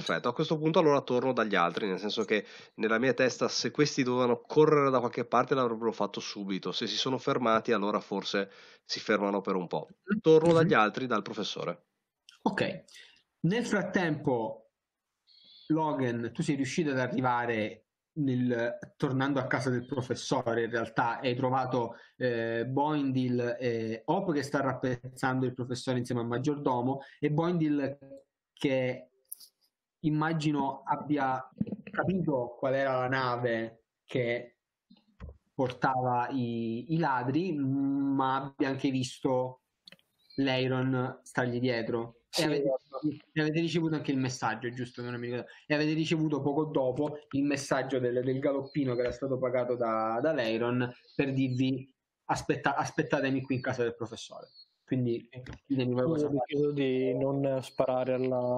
Perfetto, a questo punto allora torno dagli altri, nel senso che nella mia testa se questi dovevano correre da qualche parte l'avrebbero fatto subito, se si sono fermati allora forse si fermano per un po'. Torno dagli Mhm. altri, dal professore. Ok, nel frattempo, Logan, tu sei riuscito ad arrivare tornando a casa del professore, in realtà hai trovato Boindil e Hope che sta rappezzando il professore insieme al maggiordomo e Boindil che immagino abbia capito qual era la nave che portava i ladri, ma abbia anche visto l'Iron stargli dietro. Sì, esatto. E avete ricevuto anche il messaggio, giusto? Non mi ricordo. E avete ricevuto poco dopo il messaggio del galoppino che era stato pagato da l'Iron per dirvi aspettatemi qui in casa del professore. Quindi ditemi voi Quindi cosa ho fare. deciso di non sparare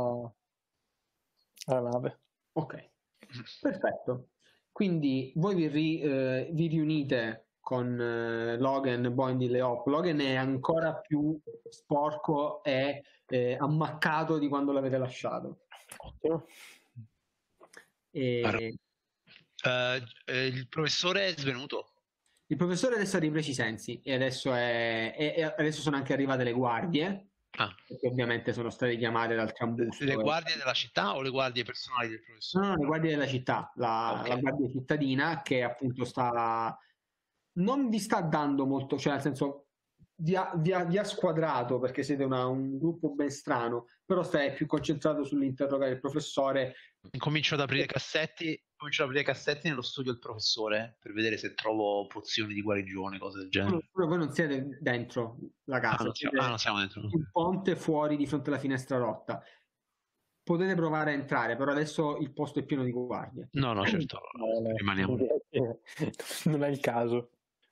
alla nave. Ok, perfetto. Quindi voi vi riunite con Logan, Boindil e Hop. Logan è ancora più sporco e ammaccato di quando l'avete lasciato. Ottimo. E Il professore è svenuto. il professore adesso ha ripreso i sensi e adesso sono anche arrivate le guardie, Ah, che ovviamente sono state chiamate dal trambusto. le guardie della città o le guardie personali del professore? No, no, le guardie della città, Ok. la guardia cittadina che appunto non vi sta dando molto, cioè nel senso vi ha squadrato perché siete un gruppo ben strano, però stai più concentrato sull'interrogare il professore. Comincio ad aprire cassetti nello studio del professore per vedere se trovo pozioni di guarigione, cose del genere. Voi non siete dentro la casa, Non siamo dentro. sul ponte fuori di fronte alla finestra rotta. Potete provare a entrare, però adesso il posto è pieno di guardie. No, certo, rimaniamo. Non è il caso.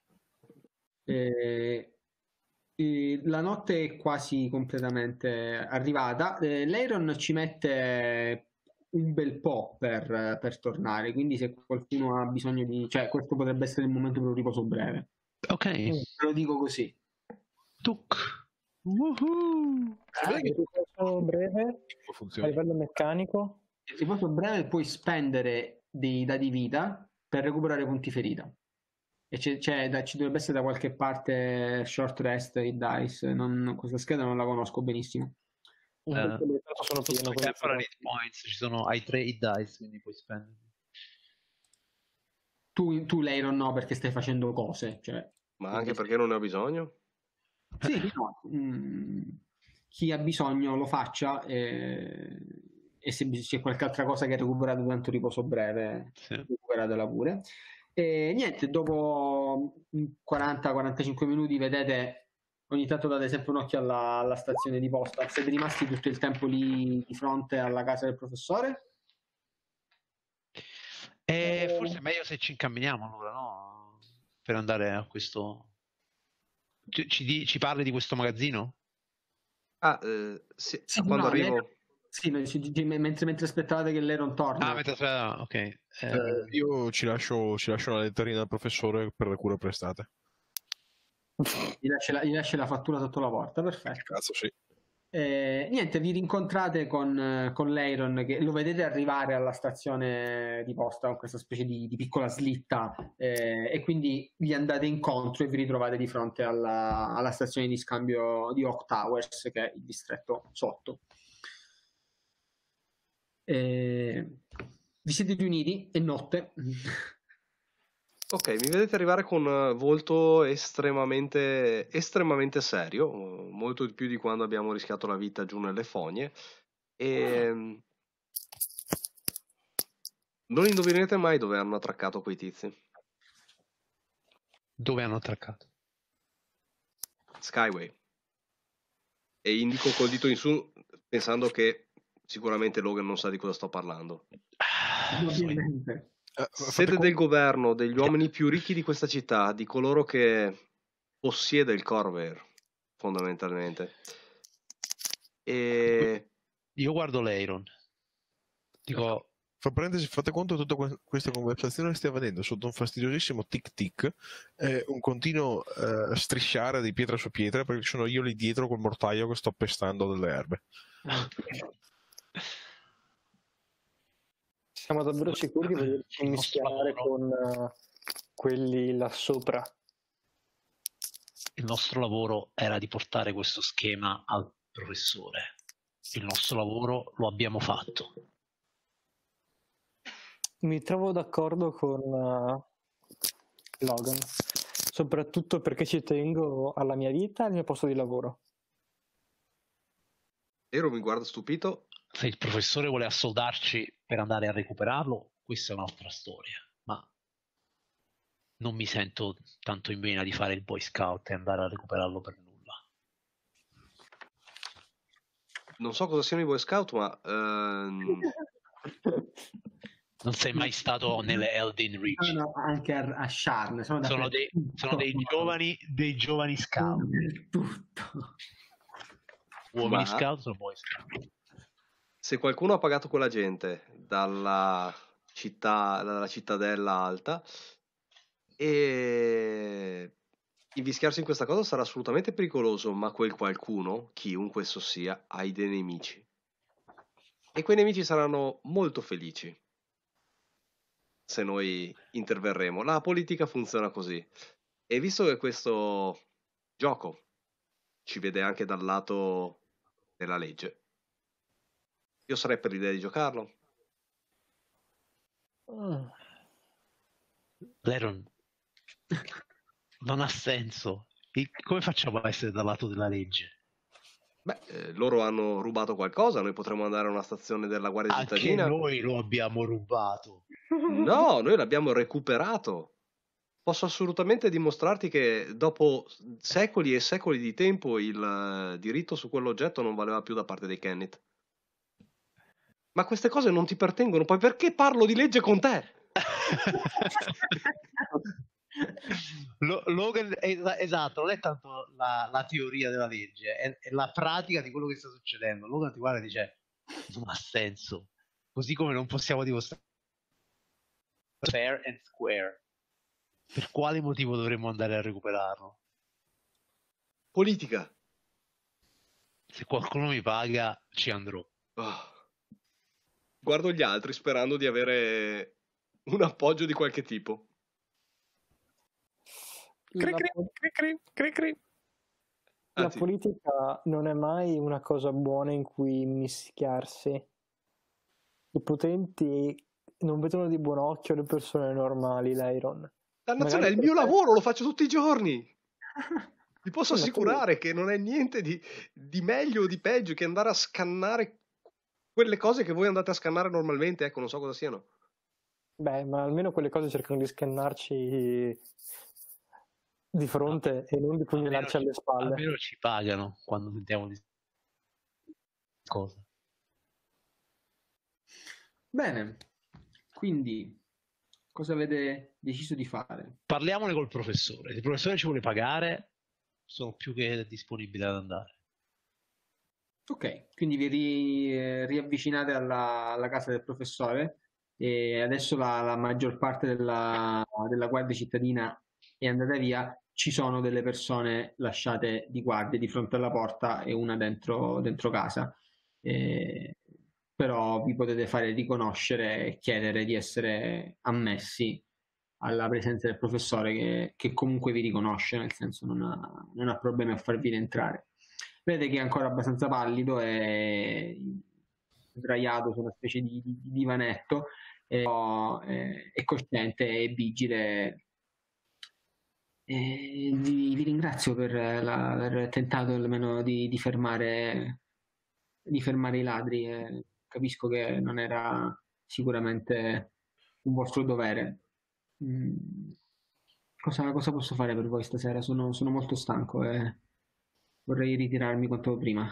La notte è quasi completamente arrivata. L'Iron ci mette un bel po' per tornare, quindi se qualcuno ha bisogno di... cioè questo potrebbe essere il momento per un riposo breve. Ok. Ve lo dico così. Tuc. Woohoo. Il riposo breve a Funziona. livello meccanico. Il riposo breve puoi spendere dei dadi vita per recuperare punti ferita. E ci dovrebbe essere da qualche parte short rest e dice. Questa scheda non la conosco benissimo. Sono pieno. Temporary hit points, hai 3 hit dice, quindi puoi spendere. Tu Leiron no, perché stai facendo cose. Cioè, Ma anche perché non ne ho bisogno? sì, no. Chi ha bisogno lo faccia e se c'è qualche altra cosa che ha recuperato durante un riposo breve, Sì. recuperatela pure. E niente, dopo 40-45 minuti vedete, ogni tanto date sempre un occhio alla stazione di posta. Siete rimasti tutto il tempo lì di fronte alla casa del professore? Forse è meglio se ci incamminiamo allora, no? Per andare a questo... Ci parli di questo magazzino? Sì, Sì, quando no, arrivo... Sì, mentre aspettavate che l'Eron torna. Ok. Io ci lascio una letterina al professore per le cure prestate. Gli lascia la fattura sotto la porta, perfetto. Cazzo, sì. Niente, vi rincontrate con l'Eiron che lo vedete arrivare alla stazione di posta con questa specie di piccola slitta e quindi gli andate incontro e vi ritrovate di fronte alla stazione di scambio di Oak Towers, che è il distretto sotto. Vi siete riuniti, è notte. Ok, mi vedete arrivare con volto estremamente serio, molto di più di quando abbiamo rischiato la vita giù nelle fogne. E non indovinerete mai dove hanno attraccato quei tizi. Dove hanno attraccato? Skyway. E indico col dito in su, pensando che sicuramente Logan non sa di cosa sto parlando. Ovviamente. Siete del governo, degli uomini più ricchi di questa città, di coloro che possiede il Corvair, fondamentalmente. E Io guardo l'Eiron. Dico... Fra parentesi, fate conto che tutta questa conversazione stia avvenendo sotto un fastidiosissimo tic-tic, un continuo strisciare di pietra su pietra, perché sono io lì dietro col mortaio che sto pestando delle erbe. Siamo davvero sicuri di volerci Il nostro mischiare lavoro- con quelli là sopra? Il nostro lavoro era di portare questo schema al professore. Il nostro lavoro lo abbiamo fatto. Mi trovo d'accordo con Logan, soprattutto perché ci tengo alla mia vita e al mio posto di lavoro. Ero mi guarda stupito. Se il professore vuole assoldarci per andare a recuperarlo, questa è un'altra storia, ma non mi sento tanto in vena di fare il Boy Scout e andare a recuperarlo per nulla. Non so cosa siano i Boy Scout, ma Non sei mai stato nelle Eldin Ridge. No, anche a Sharn. Sono Sono dei giovani scout. Tutto. Uomini Ma- scout sono Boy Scout. se qualcuno ha pagato quella gente dalla cittadella alta, e invischiarsi in questa cosa sarà assolutamente pericoloso, ma quel qualcuno, chiunque esso sia, ha dei nemici. E quei nemici saranno molto felici se noi interverremo. La politica funziona così. E visto che questo gioco ci vede anche dal lato della legge, io sarei per l'idea di giocarlo. Leron, non ha senso. Come facciamo a essere dal lato della legge? Beh, loro hanno rubato qualcosa, noi potremmo andare a una stazione della Guardia Anche Cittadina. noi lo abbiamo rubato. No, noi l'abbiamo recuperato. Posso assolutamente dimostrarti che dopo secoli e secoli di tempo il diritto su quell'oggetto non valeva più da parte dei Kenneth. Ma queste cose non ti pertengono, poi perché parlo di legge con te? Logan, esatto, non è tanto la teoria della legge, è la pratica di quello che sta succedendo. Logan ti guarda e dice: non ha senso. Così come non possiamo dimostrare fair and square. Per quale motivo dovremmo andare a recuperarlo? Politica. Se qualcuno mi paga, ci andrò. Oh. Guardo gli altri sperando di avere un appoggio di qualche tipo. La Anzi, politica non è mai una cosa buona in cui mischiarsi. I potenti non vedono di buon occhio le persone normali, Lyron. dannazione, è il Magari mio per te- lavoro, lo faccio tutti i giorni. Vi posso Sì, ma tu- assicurare che non è niente di meglio o di peggio che andare a scannare quelle cose che voi andate a scannare normalmente. Ecco, non so cosa siano. Beh, ma almeno quelle cose cercano di scannarci di fronte e non di pugnalarci alle spalle. Almeno ci pagano quando sentiamo di cosa. Bene, quindi cosa avete deciso di fare? Parliamone col professore. Se il professore ci vuole pagare, sono più che disponibile ad andare. Ok, quindi vi riavvicinate alla casa del professore e adesso la maggior parte della guardia cittadina è andata via. Ci sono delle persone lasciate di guardia di fronte alla porta e una dentro casa. Però vi potete fare riconoscere e chiedere di essere ammessi alla presenza del professore che comunque vi riconosce, nel senso non ha problemi a farvi entrare. Vedete che è ancora abbastanza pallido e sdraiato su una specie di divanetto, è cosciente e vigile. Vi ringrazio per aver tentato almeno di fermare i ladri. Capisco che non era sicuramente un vostro dovere. Cosa posso fare per voi stasera? Sono molto stanco e vorrei ritirarmi quanto prima.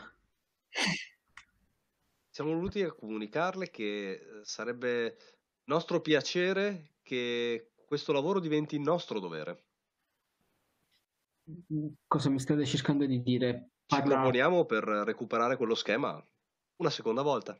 Siamo venuti a comunicarle che sarebbe nostro piacere che questo lavoro diventi nostro dovere. Cosa mi state cercando di dire? Ci proponiamo per recuperare quello schema una seconda volta.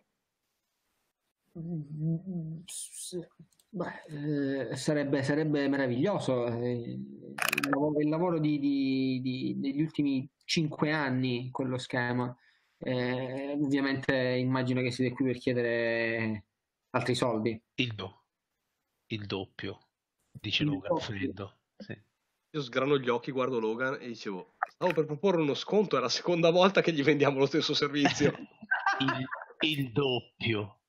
Beh, sarebbe meraviglioso. Il lavoro degli ultimi 5 anni, quello schema. Ovviamente immagino che siete qui per chiedere Altri soldi. Il doppio, dice Il Logan, doppio. freddo. Sì. Io sgrano gli occhi, guardo Logan e dicevo, stavo per proporre uno sconto, è la seconda volta che gli vendiamo lo stesso servizio. il doppio.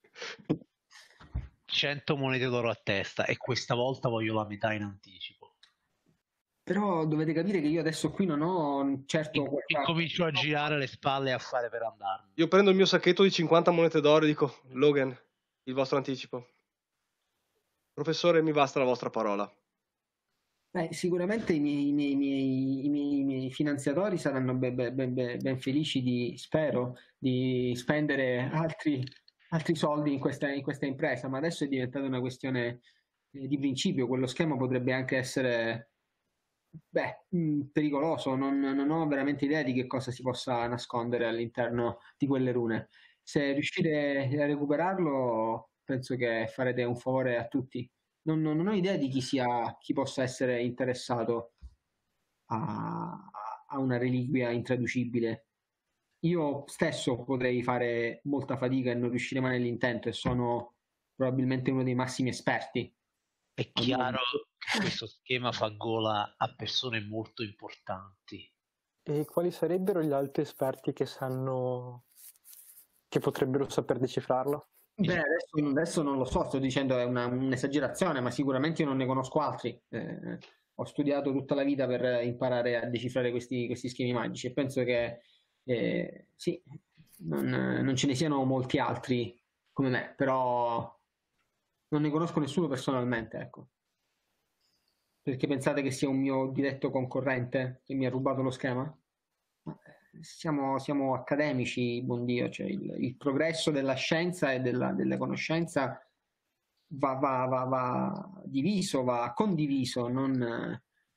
100 monete d'oro a testa e questa volta voglio la metà in anticipo. Però dovete capire che io adesso qui non ho certo E comincio a girare le spalle e a fare per andarmi. Io prendo il mio sacchetto di 50 monete d'oro e dico, Logan, il vostro anticipo. Professore, mi basta la vostra parola. Beh, sicuramente i miei finanziatori saranno ben felici spero, di spendere altri soldi in questa impresa, ma adesso è diventata una questione di principio. Quello schema potrebbe anche essere pericoloso, non ho veramente idea di che cosa si possa nascondere all'interno di quelle rune. Se riuscite a recuperarlo, penso che farete un favore a tutti. Non ho idea di chi possa essere interessato a una reliquia intraducibile. Io stesso potrei fare molta fatica e non riuscire mai nell'intento, e sono probabilmente uno dei massimi esperti. È chiaro che questo schema fa gola a persone molto importanti. E quali sarebbero gli altri esperti che potrebbero saper decifrarlo? Beh, adesso non lo so, sto dicendo è un'esagerazione, ma sicuramente io non ne conosco altri. Ho studiato tutta la vita per imparare a decifrare questi schemi magici e penso che sì, non ce ne siano molti altri come me, però non ne conosco nessuno personalmente, ecco. Perché pensate che sia un mio diretto concorrente che mi ha rubato lo schema? Siamo accademici, buon Dio, cioè il progresso della scienza e della conoscenza va diviso, va condiviso, non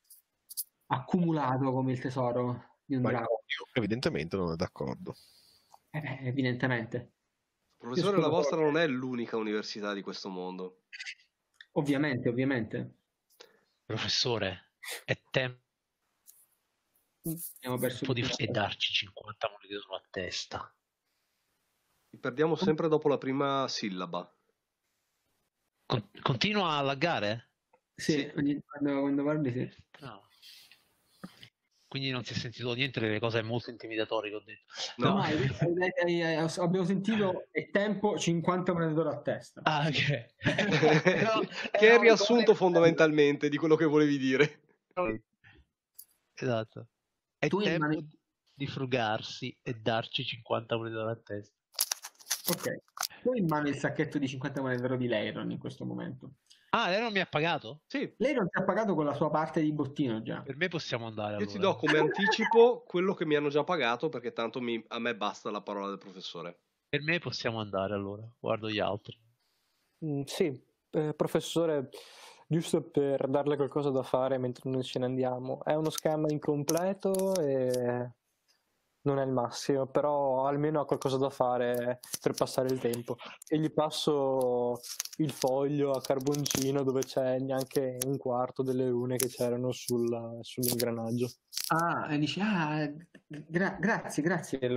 accumulato come il tesoro di un Ma drago. evidentemente non è d'accordo. Evidentemente. Professore, la vostra non è l'unica università di questo mondo. Ovviamente. Professore, è tempo Abbiamo perso di darci 50 monete d'oro a testa. Li perdiamo sempre dopo la prima sillaba. Continua a laggare? Sì. Quando parli sì. No. Quindi non si è sentito niente delle cose molto intimidatorie che ho detto. No. Abbiamo sentito è tempo 50 monete d'oro a testa. Ah, ok. Che è il riassunto fondamentalmente di quello che volevi dire. Esatto. È tempo di frugarsi e darci 50 monete d'oro a testa. Ok. Tu hai in mano il sacchetto di 50 monete d'oro di Leiron in questo momento. Ah, lei non mi ha pagato? Sì. Leiron ti ha pagato con la sua parte di bottino già. Per me possiamo andare. Io ti do come anticipo quello che mi hanno già pagato, perché tanto a me basta la parola del professore. Per me possiamo andare allora. Guardo gli altri. Sì, professore, giusto per darle qualcosa da fare mentre noi ce ne andiamo. È uno schema incompleto e non è il massimo, però almeno ha qualcosa da fare per passare il tempo. E gli passo il foglio a carboncino dove c'è neanche un quarto delle rune che c'erano sull'ingranaggio. E dici, grazie,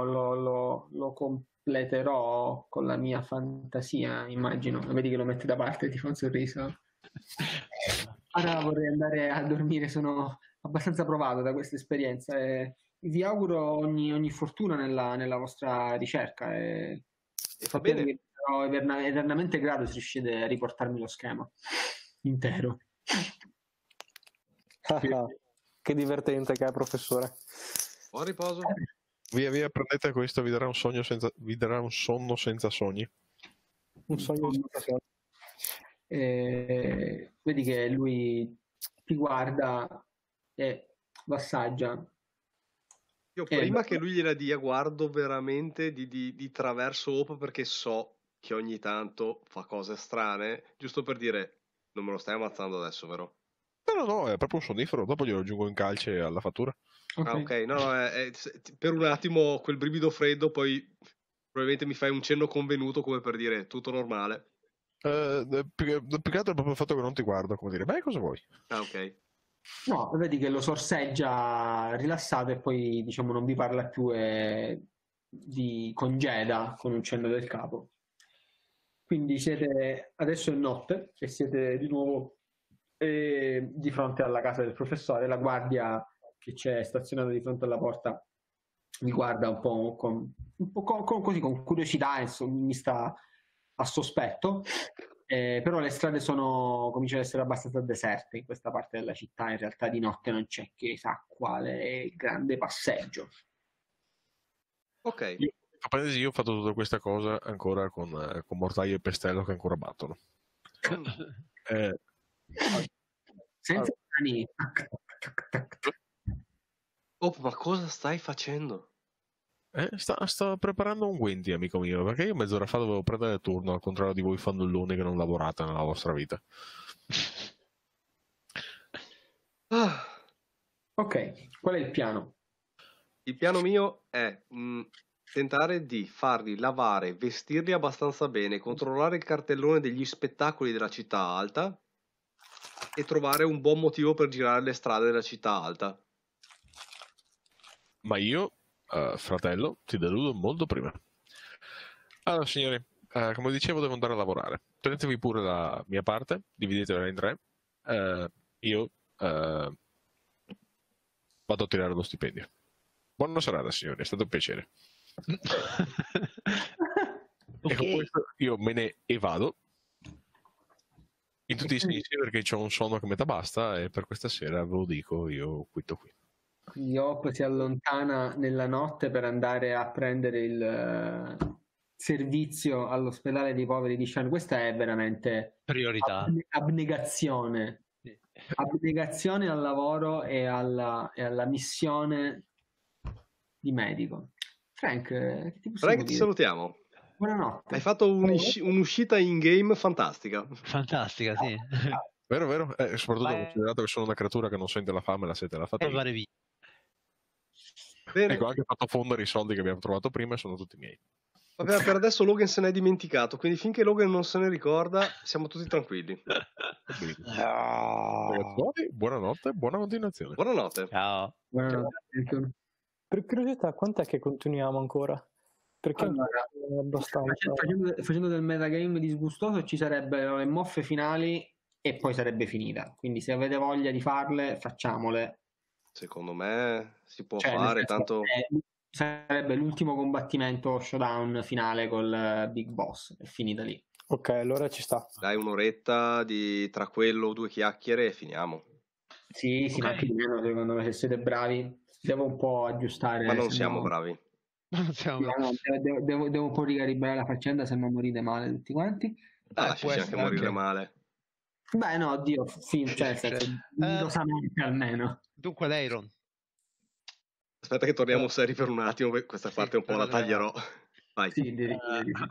lo completerò con la mia fantasia, immagino. Vedi che lo metti da parte e ti fa un sorriso. Ora vorrei andare a dormire, sono abbastanza provato da questa esperienza e vi auguro ogni fortuna nella vostra ricerca e fa bene. Che sarò eternamente grato se riuscite a riportarmi lo schema intero. Che divertente che è, professore. Buon riposo. Via, prendete questo, vi darà un sonno senza sogni. Un sogno senza sogni. Vedi che lui ti guarda e lo assaggia. Io prima che lui gliela dia guardo veramente di traverso Hope, perché so che ogni tanto fa cose strane, giusto per dire non me lo stai ammazzando adesso, vero? No, è proprio un sonnifero, dopo glielo aggiungo in calce alla fattura. Ok, no, per un attimo quel brivido freddo, poi probabilmente mi fai un cenno convenuto come per dire tutto normale. Più che altro proprio il fatto che non ti guardo, come dire, beh, cosa vuoi? Ah, ok. No, vedi che lo sorseggia rilassato e poi diciamo non vi parla più e vi congeda con un cenno del capo. Quindi adesso è notte e siete di nuovo di fronte alla casa del professore. La guardia che c'è stazionata di fronte alla porta vi guarda un po' così con curiosità, insomma, mi sta a sospetto. Però le strade cominciano ad essere abbastanza deserte in questa parte della città. In realtà di notte non c'è chissà quale grande passeggio. Ok. A parentesi, io ho fatto tutta questa cosa ancora con Mortaio e Pestello che ancora battono. Senza mani. Oh, ma cosa stai facendo? Sto preparando un Wendy, amico mio, perché io mezz'ora fa dovevo prendere il turno, al contrario di voi fannulloni che non lavorate nella vostra vita. Ah, Ok, qual è il piano? il piano mio è tentare di farli lavare, vestirli abbastanza bene, controllare il cartellone degli spettacoli della città alta e trovare un buon motivo per girare le strade della città alta. Ma io, fratello, ti deludo molto prima. Allora, signori, come dicevo, devo andare a lavorare. Tenetevi pure la mia parte, dividetela in 3. Io vado a tirare lo stipendio. Buona serata, signori, è stato un piacere. E con questo io me ne vado. In tutti i sensi, perché ho un sonno che metà basta e per questa sera ve lo dico, io quitto qui. Quindi Hop si allontana nella notte per andare a prendere il servizio all'ospedale dei poveri di Shan. Questa è veramente Priorità. abnegazione. Abnegazione al lavoro e alla missione di medico. Frank, che ti possiamo Frank, ti dire? salutiamo. Buonanotte. Hai fatto un'uscita in game fantastica. Fantastica, sì. Vero, vero? Soprattutto considerato che sono una creatura che non sente la fame, la sete e la fatica. Fare via. Bene. Ecco, anche fatto fondere i soldi che abbiamo trovato prima sono tutti miei. Vabbè, per adesso Logan se n'è dimenticato, quindi finché Logan non se ne ricorda siamo tutti tranquilli. Ragazzuoli, buonanotte, buona continuazione. Buonanotte. Ciao. Buonanotte. Per curiosità, quant'è che continuiamo ancora? Perché Allora, è abbastanza... facendo del metagame disgustoso ci sarebbero le moffe finali e poi sarebbe finita. Quindi se avete voglia di farle, facciamole. Secondo me si può Cioè, fare, nel senso, tanto... sarebbe l'ultimo combattimento showdown finale col Big Boss. È finita lì. Ok, allora ci sta. Dai un'oretta tra quello, 2 chiacchiere e finiamo. Sì, Ok. ma anche di meno secondo me, se siete bravi. Devo un po' aggiustare. Ma non se siamo no- bravi. Non siamo... Devo un po' ricalibrare la faccenda, se no morite male tutti quanti. può Lasciaci anche essere morire anche. male. Beh, no, Dio, cioè, nel senso, doverosamente almeno. Dunque, Leiron. Aspetta che torniamo seri per un attimo, questa parte un po' la taglierò. Vai. Sì, direi di sì.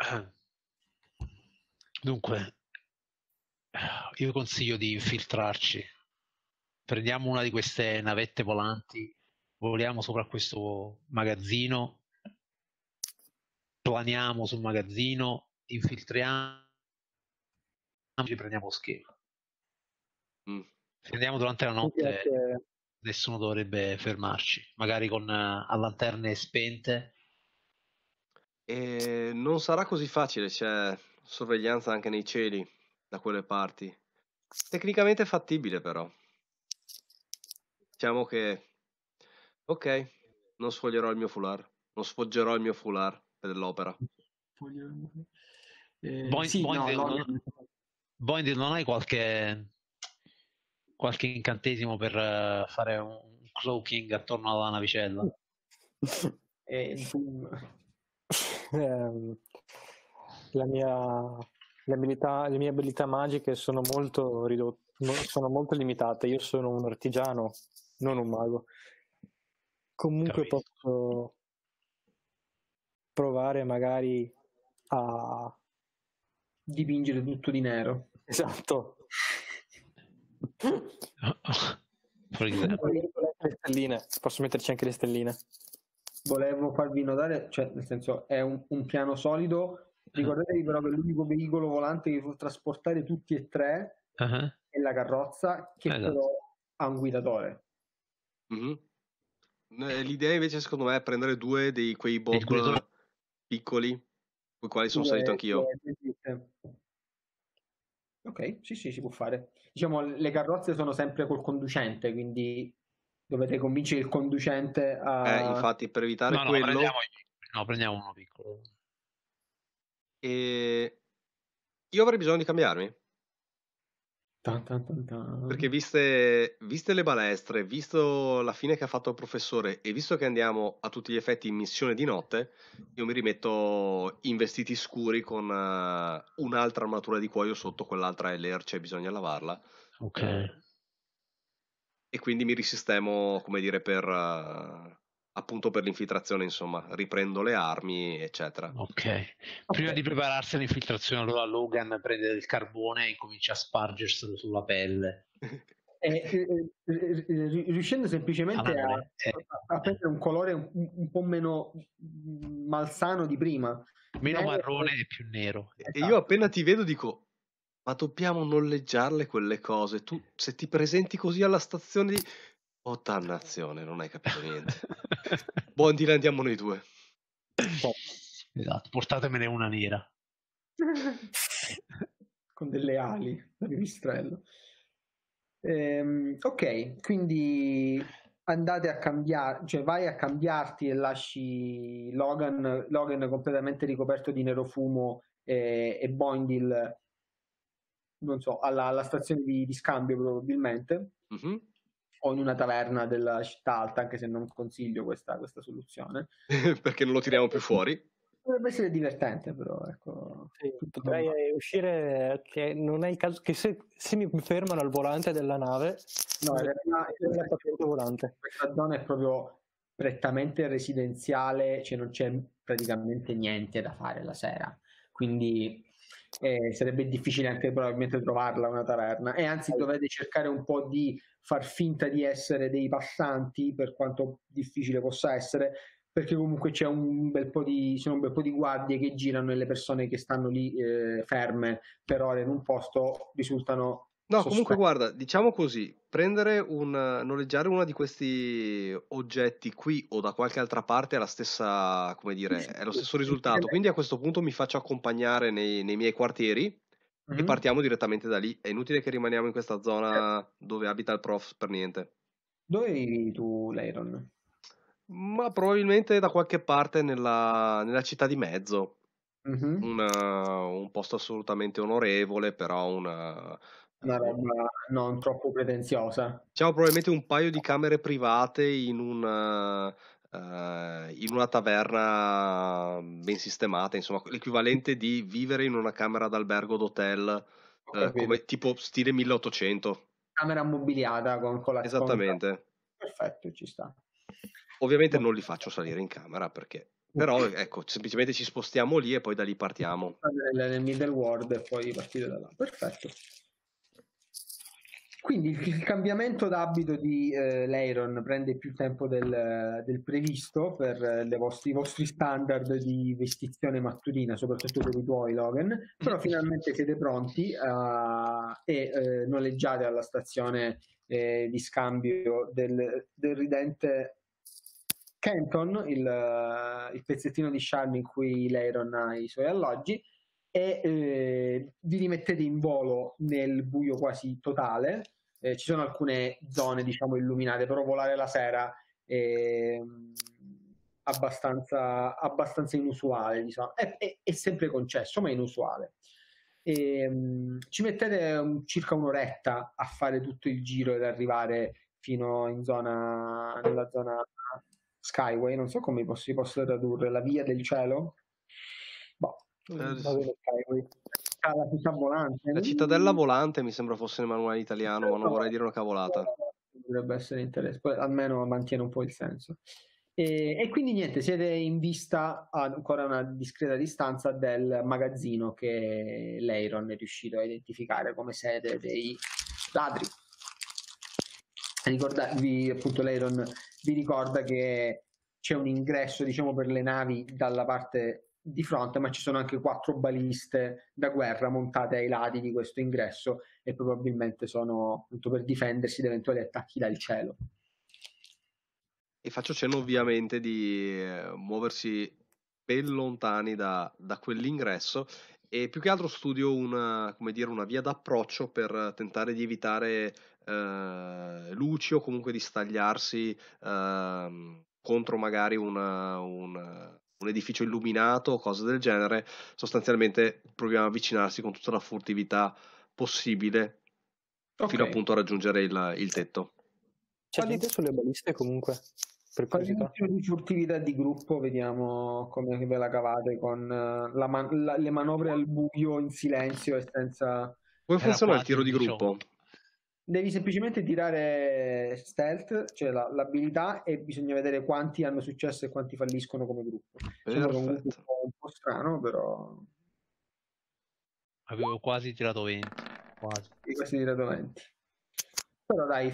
Dunque, io consiglio di infiltrarci. Prendiamo una di queste navette volanti, voliamo sopra questo magazzino, planiamo sul magazzino, infiltriamo, ci prendiamo schema. Se andiamo durante la notte, nessuno dovrebbe fermarci, magari con a lanterne spente. E non sarà così facile, c'è sorveglianza anche nei cieli da quelle parti. Tecnicamente è fattibile, però. Diciamo che ok, non sfoglierò il mio foulard, non sfoggerò il mio foulard per l'opera. Boindil, non hai qualche incantesimo per fare un cloaking attorno alla navicella? Le mie abilità magiche sono molto ridotte, sono molto limitate. Io sono un artigiano, non un mago. Comunque posso provare magari a dipingere tutto di nero. Esatto. Le stelline. Posso metterci anche le stelline. Volevo farvi notare, cioè nel senso è un piano solido. Ricordatevi però che l'unico veicolo volante che può trasportare tutti e tre è la carrozza, che però ha un guidatore. L'idea invece secondo me è prendere 2 di quei bob piccoli con i quali sono salito anch'io. Ok, sì, sì, si può fare. Diciamo, le carrozze sono sempre col conducente, quindi dovete convincere il conducente a... Infatti, per evitare No, quello, prendiamo uno piccolo. io avrei bisogno di cambiarmi. Tan, tan, tan, tan. Perché viste le balestre, visto la fine che ha fatto il professore e visto che andiamo a tutti gli effetti in missione di notte, io mi rimetto in vestiti scuri con un'altra armatura di cuoio sotto, quell'altra è lerce, bisogna lavarla. Ok. E quindi mi risistemo, come dire, per appunto per l'infiltrazione, insomma, riprendo le armi, eccetera. Ok. Prima di prepararsi all'infiltrazione, allora Logan prende del carbone e comincia a spargerselo sulla pelle. Riuscendo semplicemente Banale. a prendere un colore un po' meno malsano di prima. Meno Nero- marrone e più nero. E io appena ti vedo dico, ma dobbiamo noleggiarle quelle cose. Tu, se ti presenti così alla stazione di... Oh, dannazione, non hai capito niente. Bondi, ne andiamo noi due. Esatto, portatemene una nera. con delle ali da pipistrello. Ok, quindi andate a cambiare, cioè vai a cambiarti e lasci Logan completamente ricoperto di nerofumo e Boindil, non so, alla stazione di scambio probabilmente, Mhm. o in una taverna della città alta, anche se non consiglio questa soluzione. Perché non lo tiriamo più fuori. Potrebbe essere divertente, però, ecco. Sì, tutto potrei sommato. uscire, che non è il caso che se mi fermano al volante della nave, No, in realtà la patente volante. questa zona è proprio prettamente residenziale, cioè non c'è praticamente niente da fare la sera, quindi sarebbe difficile anche probabilmente trovarla una taverna, e anzi dovete cercare un po' di far finta di essere dei passanti, per quanto difficile possa essere, perché comunque c'è un bel po' di, sono un bel po' di guardie che girano e le persone che stanno lì ferme per ore in un posto risultano No, comunque sospette. guarda, diciamo così, noleggiare uno di questi oggetti qui o da qualche altra parte è la stessa, come dire, è lo stesso risultato. Quindi a questo punto mi faccio accompagnare nei miei quartieri e Mhm. partiamo direttamente da lì. È inutile che rimaniamo in questa zona dove abita il prof per niente. Dove vivi tu, Leiron? Ma probabilmente da qualche parte nella città di mezzo. Mhm. Un posto assolutamente onorevole, però Una roba non troppo pretenziosa. diciamo probabilmente un paio di camere private in una taverna ben sistemata, insomma, l'equivalente di vivere in una camera d'albergo d'hotel, Ho capito. come tipo stile 1800. Camera mobiliata con colazione. Esattamente. Perfetto, ci sta. Ovviamente non li faccio salire in camera perché, però ecco, semplicemente ci spostiamo lì e poi da lì partiamo. Nel middle world e poi partire da là. Perfetto. Quindi il cambiamento d'abito di Leiron prende più tempo del previsto per i vostri standard di vestizione mattutina, soprattutto per i tuoi, Logan, però finalmente siete pronti e noleggiate alla stazione di scambio del ridente Kenton, il pezzettino di Sharm in cui Leiron ha i suoi alloggi, e vi rimettete in volo nel buio quasi totale. Ci sono alcune zone, diciamo, illuminate, però volare la sera è abbastanza inusuale, diciamo. È sempre concesso, ma è inusuale. Ci mettete circa un'oretta a fare tutto il giro ed arrivare fino nella zona Skyway, non so come si possa tradurre, la via del cielo? Boh. Va bene, Skyway. La città volante. La cittadella volante mi sembra fosse nel manuale italiano, ma non vorrei dire una cavolata. Dovrebbe essere interessante, poi almeno mantiene un po' il senso. E quindi niente, siete in vista a ancora una discreta distanza del magazzino che Leiron è riuscito a identificare come sede dei ladri. Appunto, Leiron vi ricorda che c'è un ingresso, diciamo, per le navi dalla parte di fronte, ma ci sono anche 4 baliste da guerra montate ai lati di questo ingresso e probabilmente sono appunto per difendersi da eventuali attacchi dal cielo. E faccio cenno ovviamente di muoversi ben lontani da quell'ingresso E più che altro studio una via d'approccio per tentare di evitare luci o comunque di stagliarsi contro magari un edificio illuminato o cose del genere. Sostanzialmente proviamo a avvicinarsi con tutta la furtività possibile fino Ok. appunto a raggiungere il tetto. C'è Quali- gente sulle baliste comunque, per Quali curiosità. di furtività di gruppo, vediamo come ve la cavate con le manovre al buio in silenzio e senza... Come Era funziona il quasi tiro un di 18. gruppo? Devi semplicemente tirare stealth, cioè l'abilità, e bisogna vedere quanti hanno successo e quanti falliscono come gruppo. Diciamo che è un gruppo Perfetto. un po' strano, però Avevo quasi tirato 20. Quasi. di questi tirato 20. Però dai,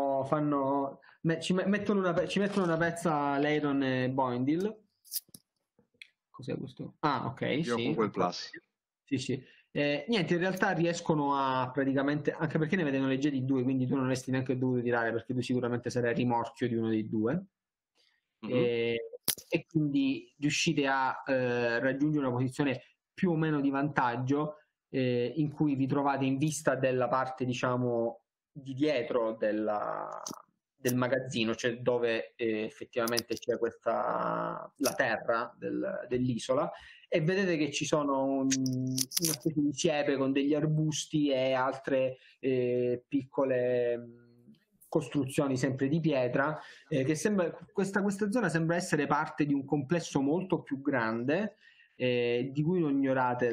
ci mettono una pezza Leiron e Boindil. Cos'è questo? Ah, ok, Io sì. con quel plus. Sì, sì. Niente, in realtà riescono a praticamente, anche perché ne vedono leggeri due, quindi tu non avresti neanche dovuto tirare, perché tu sicuramente sarai a rimorchio di uno dei due. Mhm. E quindi riuscite a raggiungere una posizione più o meno di vantaggio, in cui vi trovate in vista della parte, diciamo, di dietro del magazzino, cioè dove effettivamente c'è la terra dell'isola, e vedete che ci sono una specie di siepe con degli arbusti e altre piccole costruzioni sempre di pietra, che questa zona sembra essere parte di un complesso molto più grande, di cui non ignorate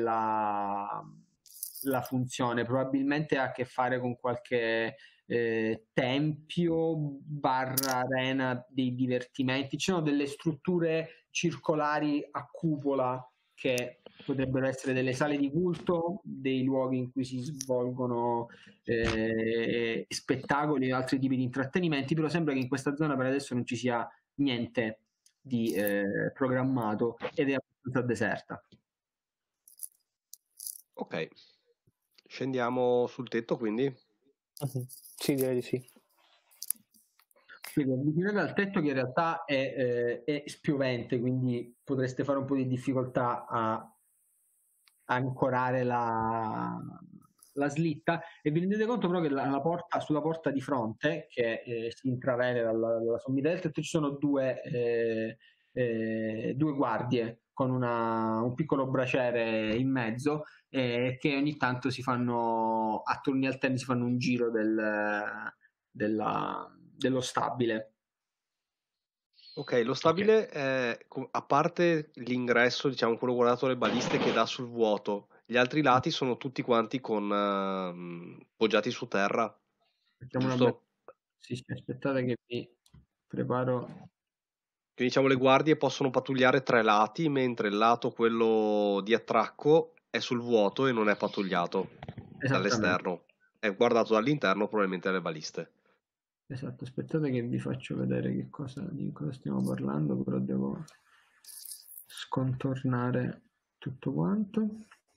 la funzione. Probabilmente ha a che fare con qualche tempio barra arena dei divertimenti. Ci sono delle strutture circolari a cupola che potrebbero essere delle sale di culto, dei luoghi in cui si svolgono spettacoli e altri tipi di intrattenimenti, però sembra che in questa zona per adesso non ci sia niente di programmato ed è abbastanza deserta. Ok. Scendiamo sul tetto quindi. Mhm. Sì, direi di sì. Quindi avvicinate al tetto, che in realtà è spiovente, quindi potreste fare un po' di difficoltà a ancorare la slitta, e vi rendete conto però che sulla porta di fronte, che si intravede dalla sommità del tetto, ci sono due guardie con un piccolo braciere in mezzo, che ogni tanto a turni alterni si fanno un giro dello stabile. Ok, lo stabile è, a parte l'ingresso, diciamo, quello guardato alle baliste che dà sul vuoto, gli altri lati sono tutti quanti poggiati su terra, Facciamo giusto? sì, aspettate che vi preparo. Quindi diciamo le guardie possono pattugliare tre lati, mentre il lato, quello di attracco, è sul vuoto e non è pattugliato Esattamente. dall'esterno. È guardato dall'interno, probabilmente dalle baliste. Esatto, aspettate che vi faccio vedere di cosa stiamo parlando, però devo scontornare tutto quanto.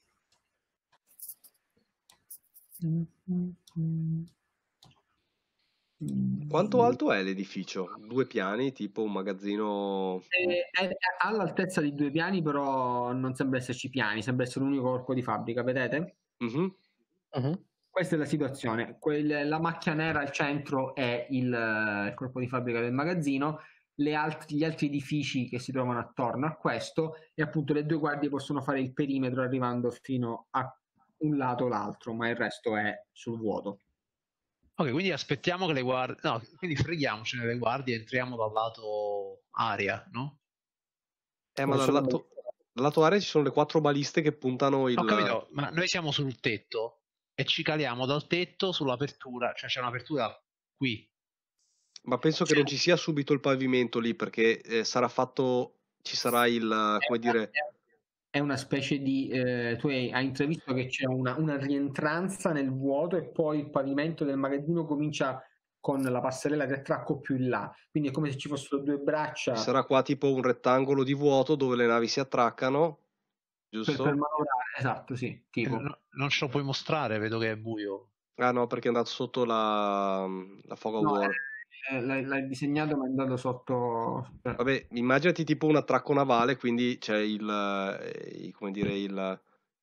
Quanto alto è l'edificio? 2 piani, tipo un magazzino... È all'altezza di 2 piani, però non sembra esserci piani, sembra essere un unico corpo di fabbrica, vedete? Mhm. Mhm. Questa è la situazione. La macchia nera al centro è il corpo di fabbrica del magazzino, gli altri edifici che si trovano attorno a questo, e appunto le due guardie possono fare il perimetro arrivando fino a un lato o l'altro, ma il resto è sul vuoto. Ok, quindi aspettiamo che le guardie... No, quindi freghiamocene le guardie e entriamo dal lato aria, no? Ma Dove sono le dal lato aria ci sono le 4 baliste che puntano Ho capito, ma noi siamo sul tetto e ci caliamo dal tetto sull'apertura, cioè c'è un'apertura qui. Ma penso che non ci sia subito il pavimento lì, perché sarà fatto... Ci sarà come dire... È una specie di... tu hai intravisto che c'è una rientranza nel vuoto, e poi il pavimento del magazzino comincia con la passerella di attracco più in là, quindi è come se ci fossero due Ci braccia sarà qua tipo un rettangolo di vuoto dove le navi si attraccano, per giusto? manovrare. Esatto, sì, tipo. Non ce lo puoi mostrare, vedo che è buio. Ah no, perché è andato sotto la fog of No, war. l'hai disegnato ma è andato sotto... Vabbè, immaginati tipo un attracco navale, quindi c'è come dire,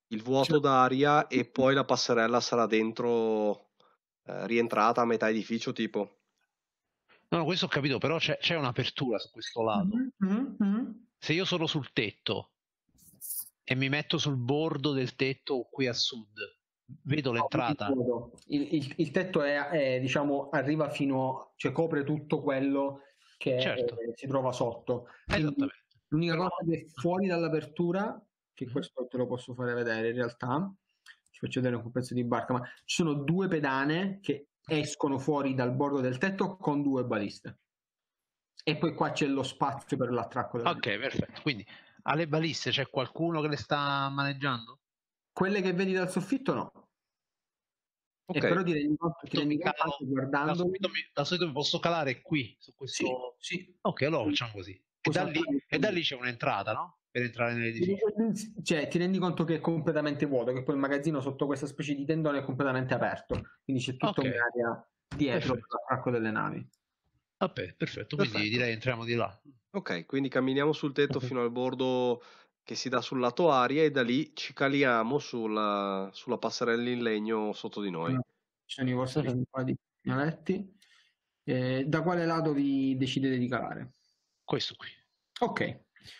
il vuoto d'aria e poi la passerella sarà dentro, rientrata a metà edificio tipo. No, questo ho capito, però c'è un'apertura su questo lato. Se io sono sul tetto e mi metto sul bordo del tetto qui a sud, vedo l'entrata. Il tetto diciamo, arriva cioè copre tutto quello che Certo. si trova sotto. Quindi Esattamente. l'unica Però- cosa che è fuori dall'apertura, che questo te lo posso fare vedere in realtà, ci faccio vedere un pezzo di barca, ma ci sono 2 pedane che escono fuori dal bordo del tetto con 2 baliste. E poi qua c'è lo spazio per l'attracco della Ok, perfetto. Quindi alle baliste c'è qualcuno che le sta maneggiando? Quelle che vedi dal soffitto no. Ok. E però ti rendi conto Mi calo- anche guardando. Da solito mi posso calare qui, su questo... Sì. Ok, allora facciamo così. E da lì c'è un'entrata, no? Per entrare nell'edificio. Cioè, ti rendi conto che è completamente vuoto, che poi il magazzino sotto questa specie di tendone è completamente aperto, quindi c'è tutta Ok. un'area dietro per Perfetto. l'attracco delle navi. Vabbè, perfetto. Quindi Perfetto. direi entriamo di là. Ok, quindi camminiamo sul tetto fino al bordo che si dà sul lato aria e da lì ci caliamo sulla passerella in legno sotto di noi. Ci sono i vostri simpatici segnaletti. Da quale lato vi decidete di calare? Questo qui. Ok.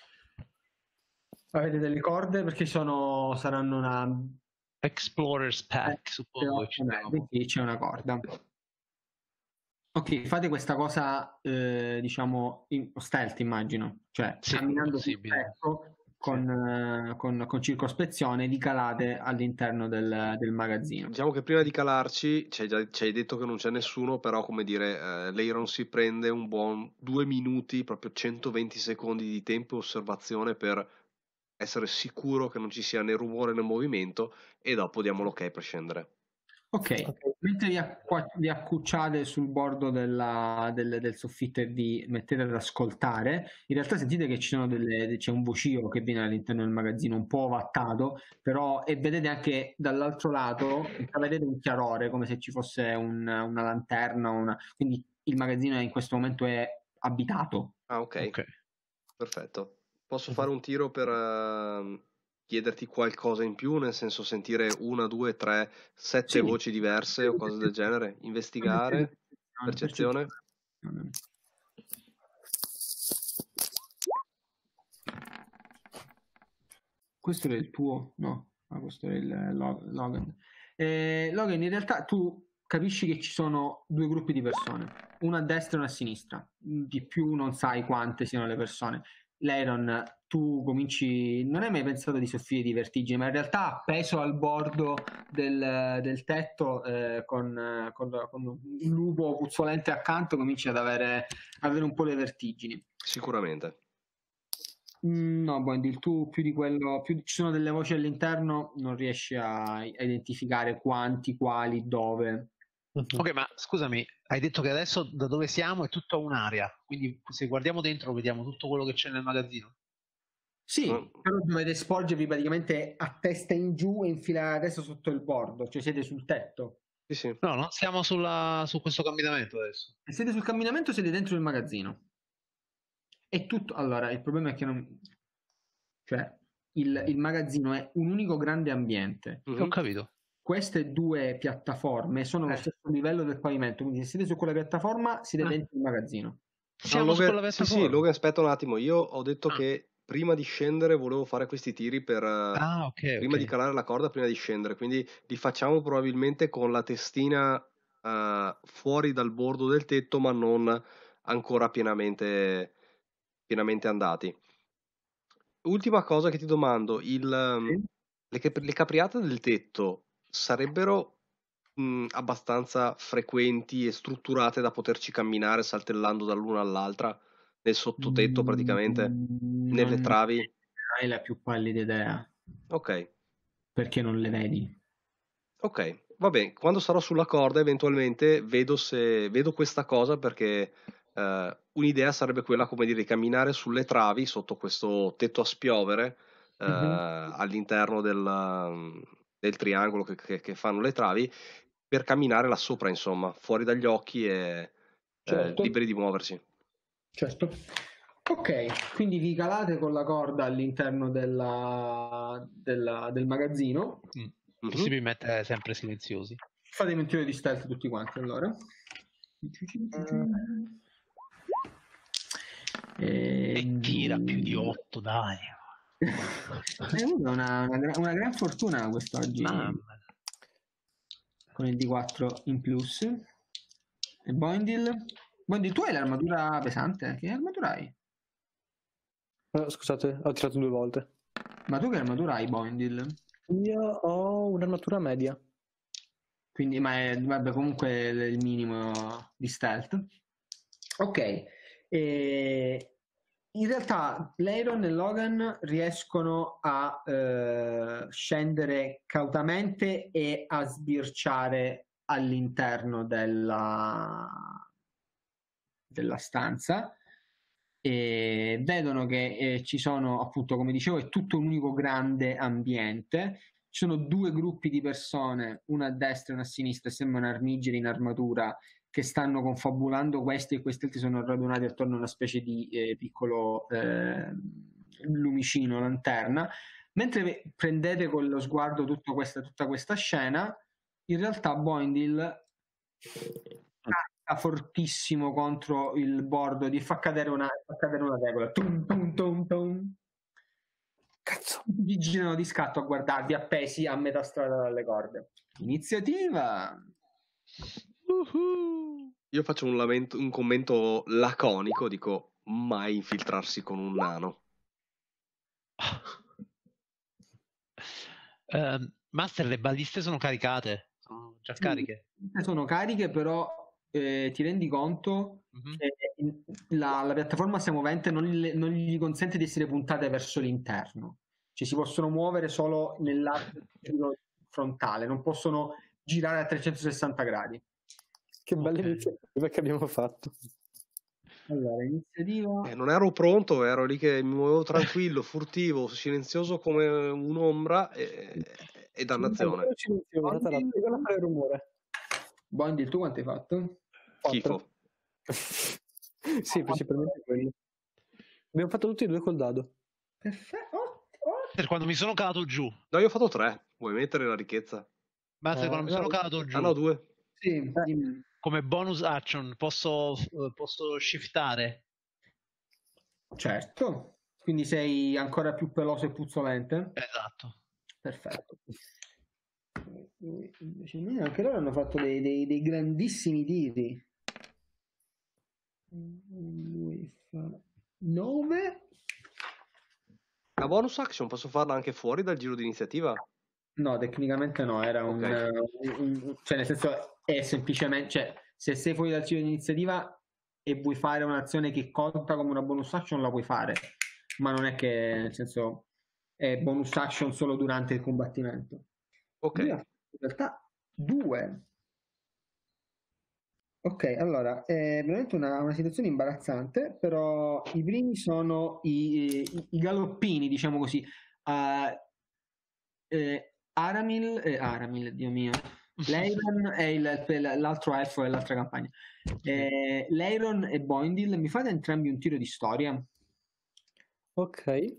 Avete delle corde perché saranno una... Explorer's Pack, suppongo che ci siamo. Sì, c'è una corda. Ok, fate questa cosa, diciamo, in stealth, immagino. Cioè, Sì, camminando sul possibile. tetto con circospezione, vi calate all'interno del magazzino. Diciamo che prima di calarci ci hai detto che non c'è nessuno, però come dire, l'Eiron si prende un buon 2 minuti, proprio 120 secondi di tempo e osservazione per essere sicuro che non ci sia né rumore né movimento e dopo diamo l'ok per scendere. Ok, mentre vi accucciate sul bordo del soffitto e vi mettete ad ascoltare, in realtà sentite che c'è un vocio che viene all'interno del magazzino, un po' ovattato, però, e vedete anche dall'altro lato, vedete un chiarore, come se ci fosse una lanterna, quindi il magazzino in questo momento è abitato. Ah, ok. Ok. Perfetto. Posso fare un tiro per chiederti qualcosa in più, nel senso sentire 1, 2, 3, 7 Sì. voci diverse o cose del genere? Investigare? Percezione? Questo era il tuo? No, questo era il Logan. Logan, in realtà tu capisci che ci sono 2 gruppi di persone, una a destra e una a sinistra. Di più non sai quante siano le persone. Leiron, tu cominci, non hai mai pensato di soffrire di vertigine, ma in realtà appeso al bordo del tetto con un lupo puzzolente accanto cominci ad avere un po' le vertigini. Sicuramente. No, Boindil, tu più di quello, ci sono delle voci all'interno, non riesci a identificare quanti, quali, dove. Ok, ma scusami, hai detto che adesso da dove siamo è tutta un'area, quindi se guardiamo dentro vediamo tutto quello che c'è nel magazzino? Sì, Mm. però dovete sporgervi praticamente a testa in giù e infilare la testa sotto il bordo, cioè siete sul tetto. Sì, sì. No, non siamo su questo camminamento adesso. Se siete sul camminamento siete dentro il magazzino. È tutto... Allora, il problema è che non... Cioè, il magazzino è un unico grande ambiente. Ho Mhm. capito. Queste 2 piattaforme sono allo stesso livello del pavimento, quindi se siete su quella piattaforma siete dentro il magazzino. Siamo su quella Sì, piattaforma. Logan, aspetta un attimo. Io ho detto Ah. che prima di scendere volevo fare questi tiri per Ah, ok, prima ok. di calare la corda, prima di scendere. Quindi li facciamo probabilmente con la testina fuori dal bordo del tetto, ma non ancora pienamente andati. Ultima cosa che ti domando, le capriate del tetto sarebbero abbastanza frequenti e strutturate da poterci camminare saltellando dall'una all'altra, nel sottotetto praticamente, nelle Non travi? hai la più pallida idea, Ok, perché non le vedi. ok, va bene. Quando sarò sulla corda eventualmente vedo questa cosa perché un'idea sarebbe quella, come dire, di camminare sulle travi sotto questo tetto a spiovere all'interno del triangolo che fanno le travi per camminare là sopra, insomma, fuori dagli occhi e Certo. liberi di muoversi. Certo. Ok, quindi vi calate con la corda all'interno del magazzino. Si mi mette sempre silenziosi. Fatemi un tiro di stealth tutti quanti allora. E tira più di 8, dai. Hai avuto una gran fortuna quest'oggi. Mamma. Con il D4 in plus. E Boindil? Boindil, tu hai l'armatura pesante? Che armatura hai? Scusate, ho tirato 2 volte. Ma tu che armatura hai, Boindil? Io ho un'armatura media. Quindi, ma è vabbè, comunque il minimo di stealth. Ok. In realtà Leiron e Logan riescono a scendere cautamente e a sbirciare all'interno della stanza e vedono che ci sono, appunto, come dicevo, è tutto un unico grande ambiente. Ci sono 2 gruppi di persone, una a destra e una a sinistra, sembrano armigeri in armatura, che stanno confabulando. Questi e questi altri sono radunati attorno a una specie di piccolo lumicino, lanterna. Mentre prendete con lo sguardo tutta questa scena, in realtà Boindil fortissimo contro il bordo di fa cadere una regola. Tum, tum, tum, tum. Cazzo, vi girano di scatto a guardarvi appesi a metà strada dalle corde. Iniziativa. Io faccio un commento laconico, dico mai infiltrarsi con un nano. Master, le baliste sono caricate? Sono già cariche? Sono cariche, però ti rendi conto che la piattaforma semovente non gli consente di essere puntate verso l'interno. Cioè si possono muovere solo nell'arco frontale, non possono girare a 360 gradi. Che bella iniziativa che abbiamo fatto. Allora, iniziativa. Non ero pronto, ero lì che mi muovevo tranquillo, furtivo, silenzioso come un'ombra e dannazione. Boindil, tu quanto hai fatto? Schifo. Sì, principalmente quello. Abbiamo fatto tutti e 2 col dado. Perfetto. Per quando mi sono calato giù. No, io ho fatto 3. Vuoi mettere la ricchezza? Master, quando mi sono calato giù. Ah no, 2. Sì. Come bonus action posso shiftare? Certo. Quindi sei ancora più peloso e puzzolente? Esatto. Perfetto. Invece anche loro hanno fatto dei grandissimi tiri. 9. La bonus action posso farla anche fuori dal giro di iniziativa? No, tecnicamente no, era cioè nel senso è semplicemente, cioè se sei fuori dal giro di iniziativa e vuoi fare un'azione che conta come una bonus action la puoi fare, ma non è che nel senso è bonus action solo durante il combattimento. Ok. In realtà 2. Ok, allora, è veramente una situazione imbarazzante, però i primi sono i galoppini, diciamo così. Aramil, Dio mio. Leiron è l'altro elfo dell'altra campagna. Leiron e Boindil, mi fate entrambi un tiro di storia? Ok.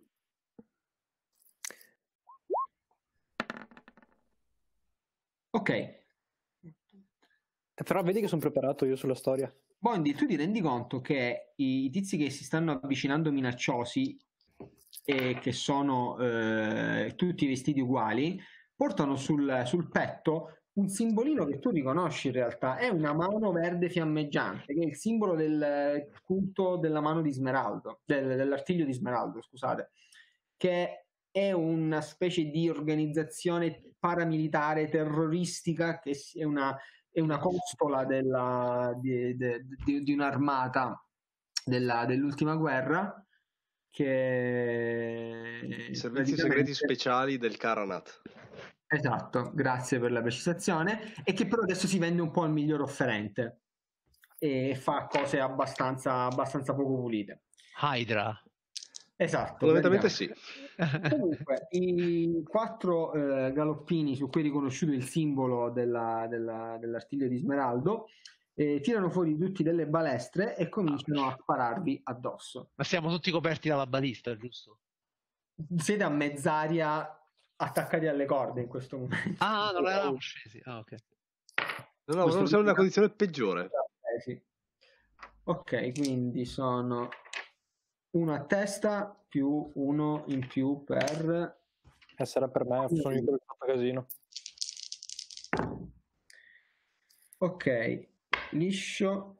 Ok. Però vedi che sono preparato io sulla storia. Boindil, tu ti rendi conto che i tizi che si stanno avvicinando minacciosi e che sono tutti vestiti uguali, portano sul petto un simbolino che tu riconosci in realtà, è una mano verde fiammeggiante, che è il simbolo del culto della mano di Smeraldo, dell'artiglio di Smeraldo, scusate, che è una specie di organizzazione paramilitare terroristica, che è una costola di un'armata dell'ultima guerra, che Servizi segreti speciali del Karanat. Esatto, grazie per la precisazione, e che però adesso si vende un po' al miglior offerente e fa cose abbastanza poco pulite. Hydra. Esatto. Fondamentalmente sì. Comunque, i 4 galoppini su cui è riconosciuto il simbolo dell'artiglio di Smeraldo tirano fuori tutti delle balestre e cominciano a spararvi addosso. Ma siamo tutti coperti dalla balista, giusto? Siete a mezz'aria attaccati alle corde in questo momento. Ah, non eravamo scesi. Ah, ok. No, Questo siamo in una condizione peggiore. sì. Ok, quindi sono 1 a testa più 1 in più per... Sarà per me, sono io che fatto casino. Ok, liscio.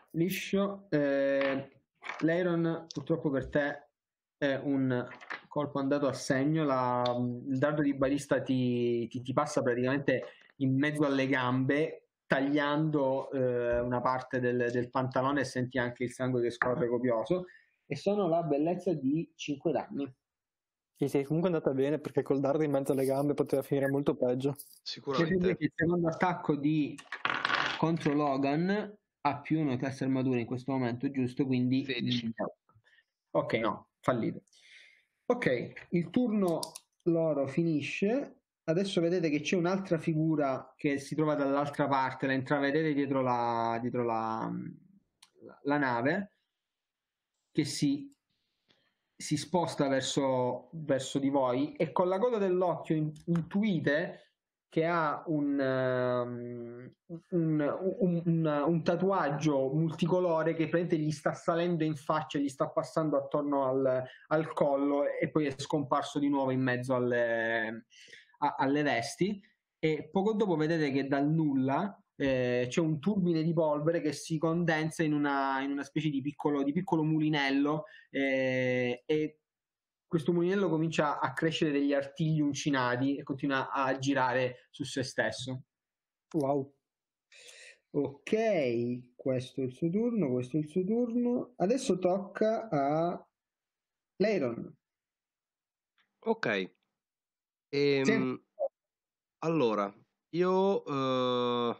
Leiron, purtroppo per te è un colpo andato a segno. Il dardo di balista ti passa praticamente in mezzo alle gambe, tagliando una parte del pantalone, e senti anche il sangue che scorre copioso, e sono la bellezza di 5 danni. Sì, sì, comunque è andata bene perché col dardo in mezzo alle gambe poteva finire molto peggio. Sicuramente. Il secondo attacco contro Logan ha più 1 testa armatura in questo momento, giusto? Quindi 16. ok, no, fallito. Ok, il turno loro finisce. Adesso vedete che c'è un'altra figura che si trova dall'altra parte, la intravedete dietro la nave, che si sposta verso di voi, e con la coda dell'occhio intuite che ha un tatuaggio multicolore che praticamente gli sta salendo in faccia, gli sta passando attorno al collo, e poi è scomparso di nuovo in mezzo alle vesti. E poco dopo vedete che dal nulla c'è un turbine di polvere che si condensa in una specie di piccolo mulinello, e questo mulinello comincia a crescere degli artigli uncinati e continua a girare su se stesso. Wow. Ok, questo è il suo turno. Adesso tocca a Leiron. Ok. Sì. Allora, io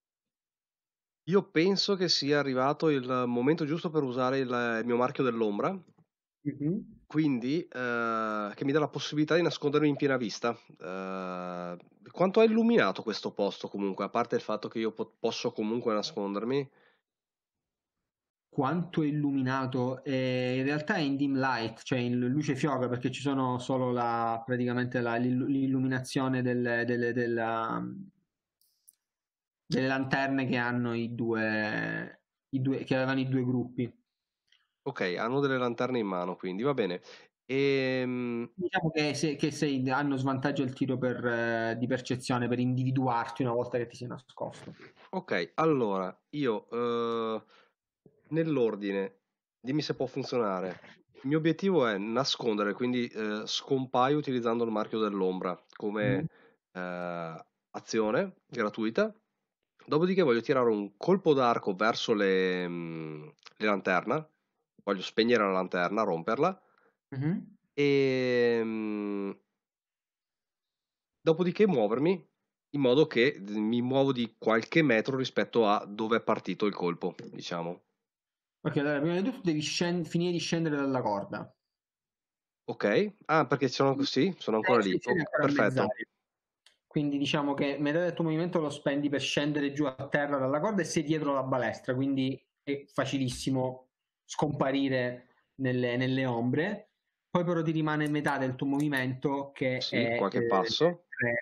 penso che sia arrivato il momento giusto per usare il mio marchio dell'ombra, quindi che mi dà la possibilità di nascondermi in piena vista. Quanto è illuminato questo posto comunque, a parte il fatto che io posso comunque nascondermi? Quanto è illuminato? In realtà è in dim light, cioè in luce fioca, perché ci sono solo praticamente l'illuminazione delle lanterne che hanno che avevano i 2 gruppi. Ok, hanno delle lanterne in mano, quindi va bene. Diciamo che hanno svantaggio il tiro di percezione per individuarti una volta che ti sei nascosto. Ok, allora, io nell'ordine, dimmi se può funzionare. Il mio obiettivo è nascondere, quindi scompaio utilizzando il marchio dell'ombra come azione gratuita. Dopodiché voglio tirare un colpo d'arco verso le lanterne. Voglio spegnere la lanterna, romperla. E dopodiché muovermi in modo che mi muovo di qualche metro rispetto a dove è partito il colpo, diciamo. Ok, allora prima di tutto devi finire di scendere dalla corda. Ok, perché sono ancora lì. Sei ancora a Perfetto. mezz'aria. Quindi diciamo che metà del tuo movimento lo spendi per scendere giù a terra dalla corda, e sei dietro la balestra, quindi è facilissimo scomparire nelle ombre. Poi però ti rimane metà del tuo movimento, che Sì, è qualche passo.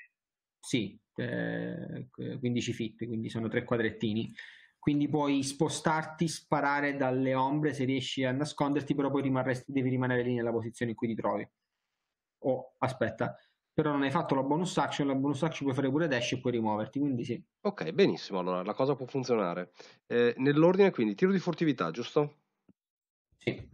15 feet, quindi sono 3 quadrettini. Quindi puoi spostarti, sparare dalle ombre se riesci a nasconderti, però poi devi rimanere lì nella posizione in cui ti trovi. Aspetta, però non hai fatto la bonus action puoi fare pure dash e puoi rimuoverti, quindi sì. Ok, benissimo, allora la cosa può funzionare. Nell'ordine quindi, tiro di furtività, giusto? Sì.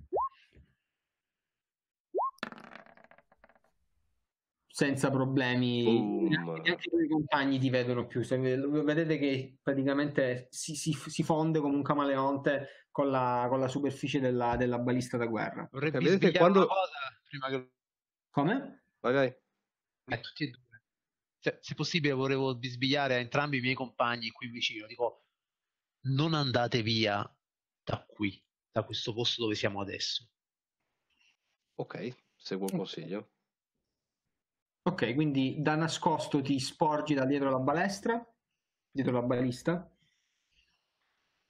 Senza problemi. Neanche i tuoi compagni ti vedono più. Vedete che praticamente si fonde come un camaleonte con la superficie della balista da guerra. Vorrei Vedete bisbigliare quando... una cosa prima che... Come? Vai. tutti e due. Se possibile volevo bisbigliare a entrambi i miei compagni qui vicino. Dico, non andate via da qui, da questo posto dove siamo adesso. Ok, seguo il consiglio. Ok, quindi da nascosto ti sporgi da dietro la balestra, dietro la balista.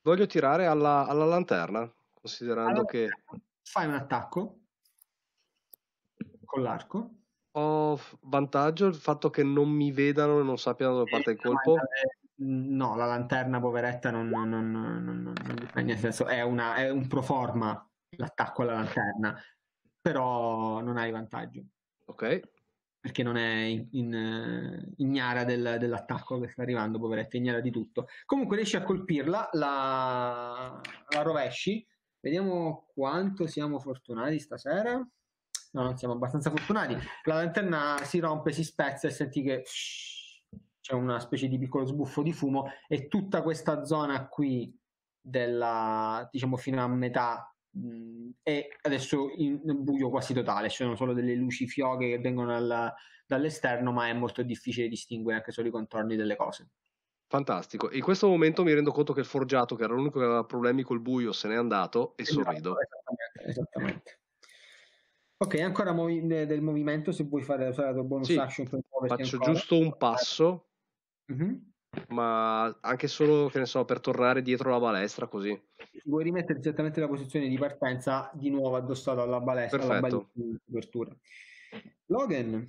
Voglio tirare alla lanterna, considerando Allora, che fai un attacco con l'arco. ho vantaggio il fatto che non mi vedano e non sappiano dove parte il colpo. No, la lanterna poveretta non gli fa niente senso. È un pro forma l'attacco alla lanterna, però non hai vantaggio Ok, perché non è ignara dell'attacco che sta arrivando, poveretta, ignara di tutto. Comunque riesci a colpirla, la rovesci. Vediamo quanto siamo fortunati stasera. No, non siamo abbastanza fortunati. La lanterna si rompe, si spezza e senti che c'è una specie di piccolo sbuffo di fumo e tutta questa zona qui della, diciamo, fino a metà è adesso in buio quasi totale. Ci sono solo delle luci fioghe che vengono dall'esterno, ma è molto difficile distinguere anche solo i contorni delle cose. fantastico. In questo momento mi rendo conto che il forgiato, che era l'unico che aveva problemi col buio, se n'è andato e sorrido. Esattamente. Ok, ancora del movimento, se vuoi fare usare la tua bonus Sì, action per muoverti faccio ancora. giusto un passo, Mhm. ma anche solo, che ne so, per tornare dietro la balestra, così. Vuoi rimettere esattamente la posizione di partenza di nuovo addossato alla balestra, alla Perfetto. balestra di copertura. Logan.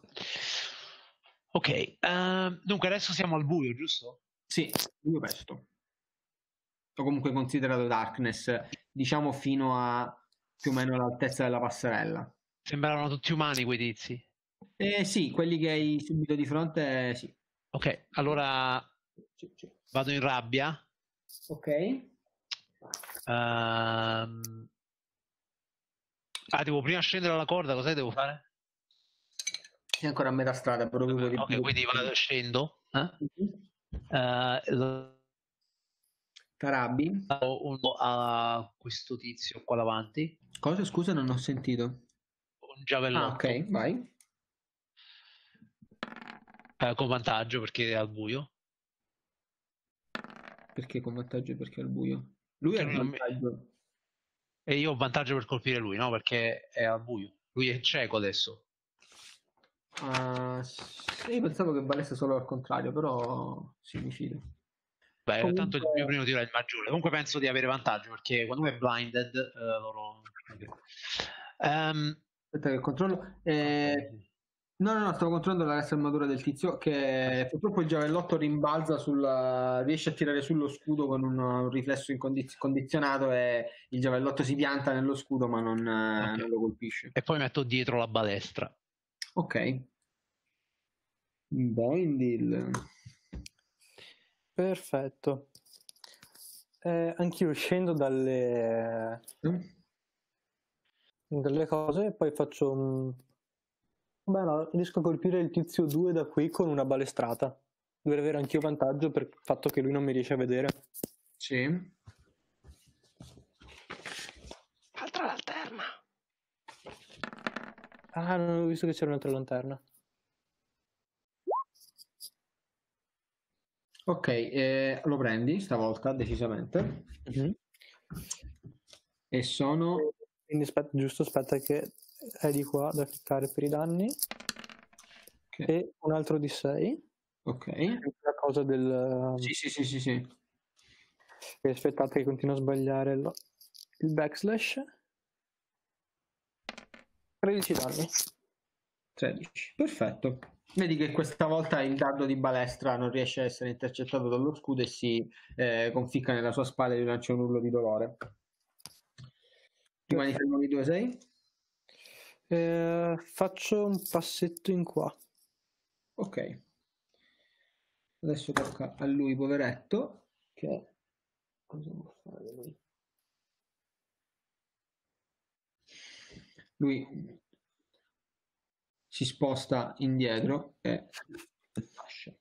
Ok, dunque adesso siamo al buio, giusto? Sì, io pesto. O comunque considerato darkness, diciamo fino a più o meno l'altezza della passerella. Sembravano tutti umani quei tizi. Sì, quelli che hai subito di fronte, sì. Ok, allora Sì. vado in rabbia. Ok. Devo prima scendere alla corda, cosa devo fare? Sei ancora a metà strada, proprio Ok, quindi scendo. Tarabbi. A questo tizio qua davanti. Cosa? Scusa, non ho sentito. Un giavellotto. Ok, vai. Con vantaggio perché è al buio. Perché con vantaggio? Perché è al buio? Lui ha il vantaggio. E io ho vantaggio per colpire lui, no? Perché è al buio. Lui è cieco adesso. Sì, pensavo che valesse solo al contrario, però sì, mi fido. Beh, Comunque... tanto il mio primo tiro è il maggiore. Comunque penso di avere vantaggio perché quando è blinded loro... Aspetta che controllo. No, stavo controllando la resta armatura del tizio che purtroppo il giavellotto rimbalza riesce a tirare sullo scudo con un riflesso condizionato e il giavellotto si pianta nello scudo ma non lo colpisce. E poi metto dietro la balestra. Ok. Boindil. Perfetto. Anch'io scendo dalle cose e poi faccio un... Beh no, riesco a colpire il tizio 2 da qui con una balestrata. Dovrei avere anch'io vantaggio per il fatto che lui non mi riesce a vedere. Sì. Altra lanterna. Ah, non avevo visto che c'era un'altra lanterna. Ok, lo prendi stavolta decisamente. E sono... Quindi aspetta che è di qua da cliccare per i danni. Okay. E un altro di 6. Ok. La cosa del... Sì. E aspettate che continuo a sbagliare il backslash. 13 danni. 13. Perfetto. Vedi che questa volta il dardo di balestra non riesce a essere intercettato dallo scudo e si conficca nella sua spalla e gli lancia un urlo di dolore. Rimani fermo di 2-6? Faccio un passetto in qua. Ok. Adesso tocca a lui, poveretto, che... Cosa può fare lui? Lui si sposta indietro e lascia.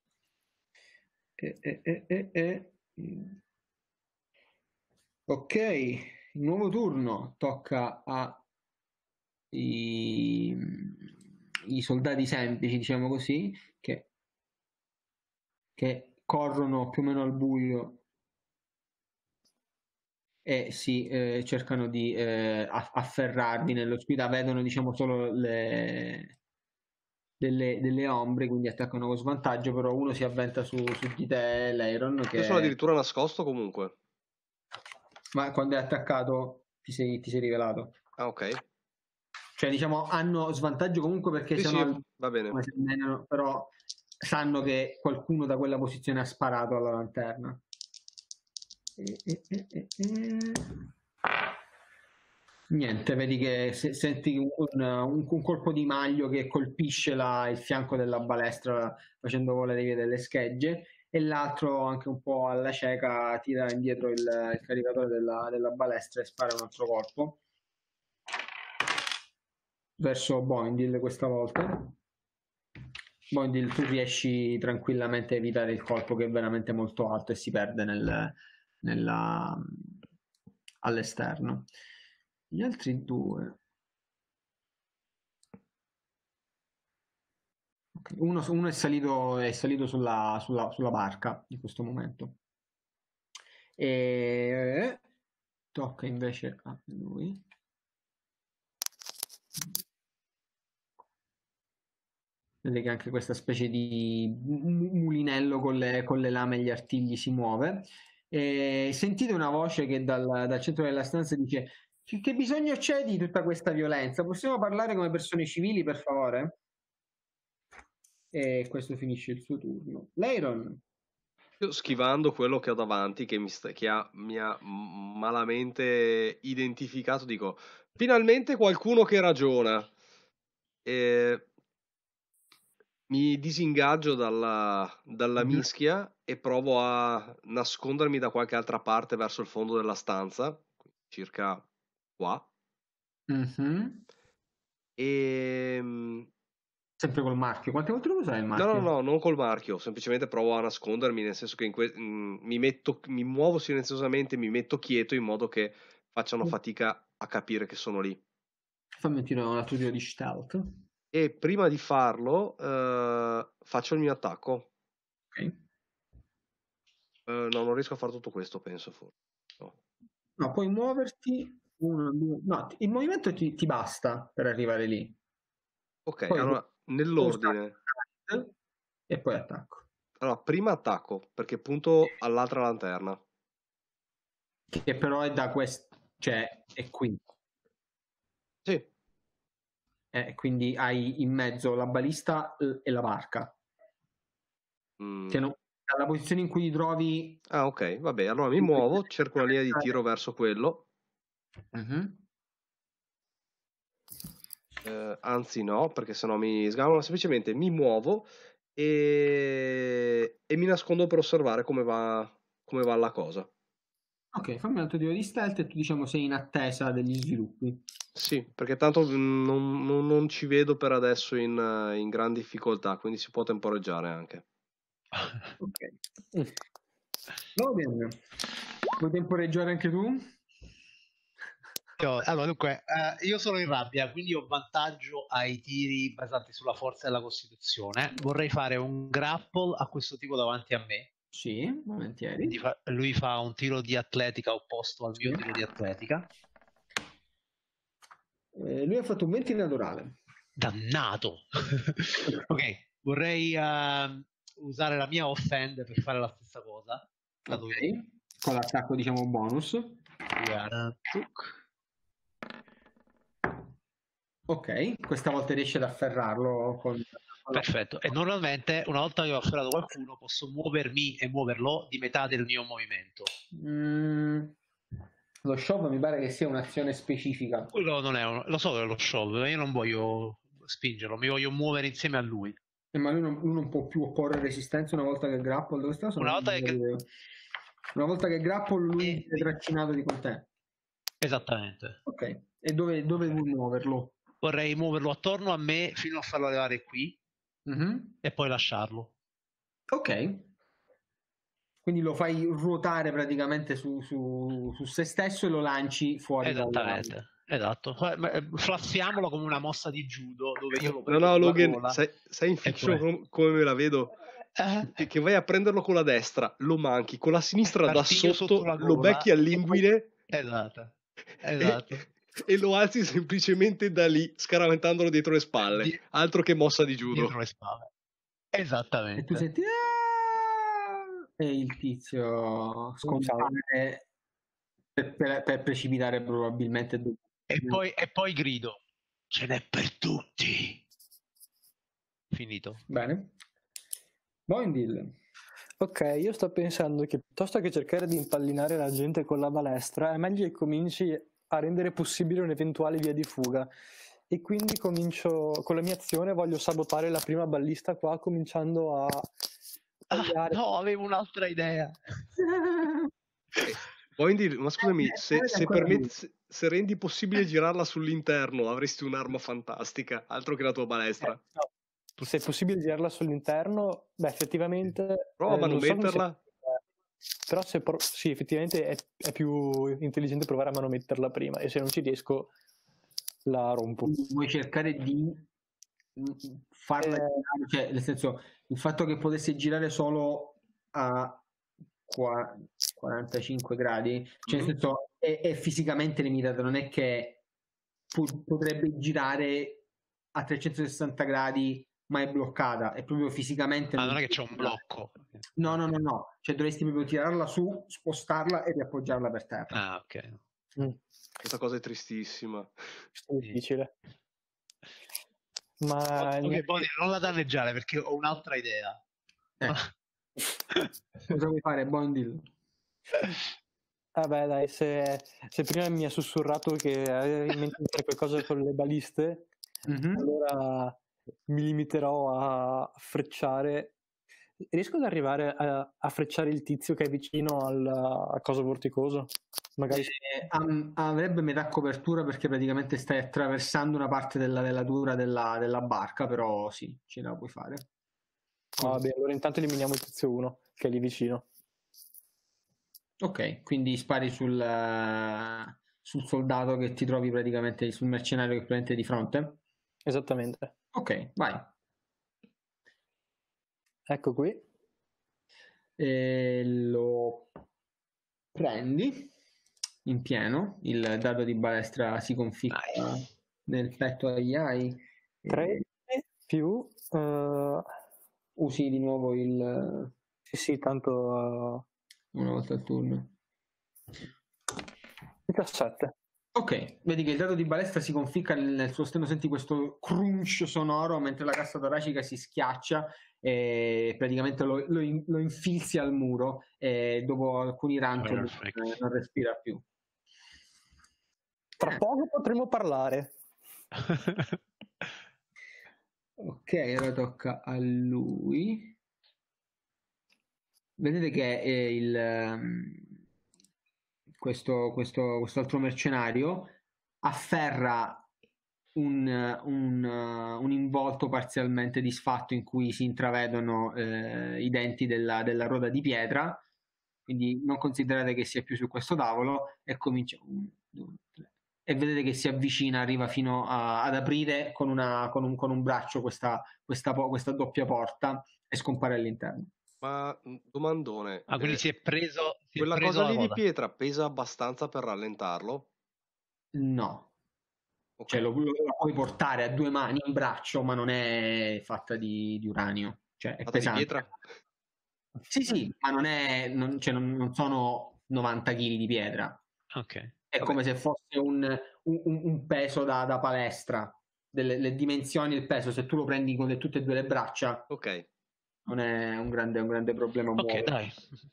Ok, il nuovo turno tocca i soldati semplici, diciamo così, che corrono più o meno al buio e si cercano di afferrarvi nell'oscurità, vedono diciamo solo delle ombre, quindi attaccano con svantaggio, però uno si avventa su di te, Leiron, Io sono addirittura nascosto comunque. ma quando è attaccato ti sei rivelato. Ah, ok. Cioè, diciamo, hanno svantaggio comunque perché Sì, sono sì, va bene. come se allenano, però sanno che qualcuno da quella posizione ha sparato alla lanterna. Niente, vedi che senti un colpo di maglio che colpisce il fianco della balestra facendo volare via delle schegge, e l'altro, anche un po' alla cieca, tira indietro il caricatore della balestra e spara un altro colpo verso Boindil questa volta. Boindil, tu riesci tranquillamente a evitare il colpo, che è veramente molto alto e si perde all'esterno. Gli altri due, okay. Uno è salito sulla barca in questo momento, e tocca invece a lui. Vede che anche questa specie di mulinello con le lame e gli artigli si muove. E sentite una voce che dal centro della stanza dice: che bisogno c'è di tutta questa violenza? Possiamo parlare come persone civili, per favore? E questo finisce il suo turno. Leiron. Io, schivando quello che ho davanti, che mi ha malamente identificato, dico: finalmente qualcuno che ragiona. E mi disingaggio dalla mischia e provo a nascondermi da qualche altra parte verso il fondo della stanza, circa qua. E Sempre col marchio. Quante volte lo userai il marchio? no, non col marchio, semplicemente provo a nascondermi, nel senso che mi muovo silenziosamente, mi metto quieto in modo che facciano fatica a capire che sono lì. Fammi un altro tiro di stealth. E prima di farlo faccio il mio attacco. Ok. No, non riesco a fare tutto questo, penso. No, puoi muoverti. No, il movimento ti basta per arrivare lì. Ok, Poi allora nell'ordine. E poi attacco. Allora, prima attacco, perché punto all'altra lanterna. Che però è da questo, cioè è qui. Sì. Quindi hai in mezzo la balista e la barca. Dalla posizione in cui ti trovi. Ah, ok, vabbè, allora mi muovo, cerco una linea di tiro verso quello. Anzi no, perché sennò mi sgamano. Semplicemente mi muovo e mi nascondo per osservare come va la cosa. Ok, fammi un altro tiro di stealth e tu, diciamo, sei in attesa degli sviluppi. Sì, perché tanto non ci vedo per adesso in gran difficoltà, quindi si può temporeggiare anche. Ok. Logan, vuoi temporeggiare anche tu? Allora, dunque, io sono in rabbia, quindi ho vantaggio ai tiri basati sulla forza della Costituzione. Vorrei fare un grapple a questo tipo davanti a me. Sì, volentieri. Quindi lui fa un tiro di atletica opposto al mio tiro di atletica. Lui ha fatto un 20 naturale. Dannato! Ok, vorrei usare la mia offend per fare la stessa cosa. Ok, con l'attacco, diciamo, bonus. Ok, questa volta riesce ad afferrarlo con... Perfetto, e normalmente una volta che ho afferrato qualcuno posso muovermi e muoverlo di metà del mio movimento. Lo shove mi pare che sia un'azione specifica. Quello non è lo so che è lo shove, io non voglio spingerlo, mi voglio muovere insieme a lui. Ma lui non può più opporre resistenza una volta che grapple? Dove sta? Una volta che grapple lui è trascinato di con te. Esattamente. Ok, e dove vuoi muoverlo? Vorrei muoverlo attorno a me fino a farlo arrivare qui e poi lasciarlo. Ok, quindi lo fai ruotare praticamente su se stesso e lo lanci fuori. Esattamente, esatto. Flaffiamolo come una mossa di judo dove io lo prendo No, sulla Logan, gola. sai in fiction come me la vedo? Che vai a prenderlo con la destra, lo manchi, con la sinistra da sotto lo becchi all'inguine. Esatto. E lo alzi semplicemente da lì, scaraventandolo dietro le spalle. Altro che mossa di judo. Dietro le spalle. Esattamente. E tu senti... E il tizio scompare per precipitare probabilmente. E poi grido, ce n'è per tutti. Finito. Bene. Boindil. Ok, io sto pensando che piuttosto che cercare di impallinare la gente con la balestra, è meglio che cominci a rendere possibile un'eventuale via di fuga. E quindi comincio, con la mia azione, voglio sabotare la prima ballista qua, cominciando a tagliare. No, avevo un'altra idea. Boindil, ma scusami, se ancora se rendi possibile girarla sull'interno, avresti un'arma fantastica, altro che la tua balestra. No. Se è possibile girarla sull'interno, beh, effettivamente... Prova a non so come manometterla. però sì, effettivamente è più intelligente provare a manometterla prima, e se non ci riesco la rompo. Vuoi cercare di farla girare, cioè nel senso, il fatto che potesse girare solo a 45 gradi, cioè nel senso è fisicamente limitata, non è che potrebbe girare a 360 gradi ma è bloccata, è proprio fisicamente. Non è che c'è un blocco. No, cioè dovresti proprio tirarla su, spostarla e riappoggiarla per terra. Ok. Questa cosa è tristissima. È difficile. Ma Ok, non la danneggiare perché ho un'altra idea. Cosa vuoi fare, Boindil? Vabbè, dai, se prima mi ha sussurrato che aveva in mente di fare qualcosa con le baliste, allora mi limiterò a frecciare. Riesco ad arrivare a frecciare il tizio che è vicino al coso vorticoso? Magari avrebbe metà copertura perché praticamente stai attraversando una parte della velatura della barca, però sì, ce la puoi fare. Vabbè, allora intanto eliminiamo il tizio 1 che è lì vicino. Ok, quindi spari sul soldato che ti trovi praticamente, sul mercenario che praticamente è di fronte? Esattamente. Ok, vai. Ecco qui. E lo prendi in pieno, il dado di balestra si conficca nel petto agli ai. 3 più... usi di nuovo il... Sì, tanto... una volta al turno. 17. Ok, vedi che il dado di balestra si conficca nel suo stemma, senti questo crunch sonoro mentre la cassa toracica si schiaccia e praticamente lo infilzi al muro e dopo alcuni round non respira più. Tra poco potremo parlare. Ok, ora tocca a lui. Vedete che quest'altro mercenario afferra un involto parzialmente disfatto in cui si intravedono i denti della ruota di pietra, quindi non considerate che sia più su questo tavolo, e comincia 1, 2, 3, e vedete che si avvicina, arriva fino ad aprire con un braccio questa doppia porta e scompare all'interno. Ma domandone, quindi si è preso quella preso cosa la lì di coda. pietra pesa abbastanza per rallentarlo? No. Ok. Cioè lo puoi portare a 2 mani in braccio, ma non è fatta di uranio, cioè è Fatta di pesante. pietra? Sì, ma non sono 90 kg di pietra. Ok. È Vabbè. come se fosse un peso da palestra. Le dimensioni, il peso, se tu lo prendi con tutte e due le braccia, Ok. non è un grande problema. Ok, dai.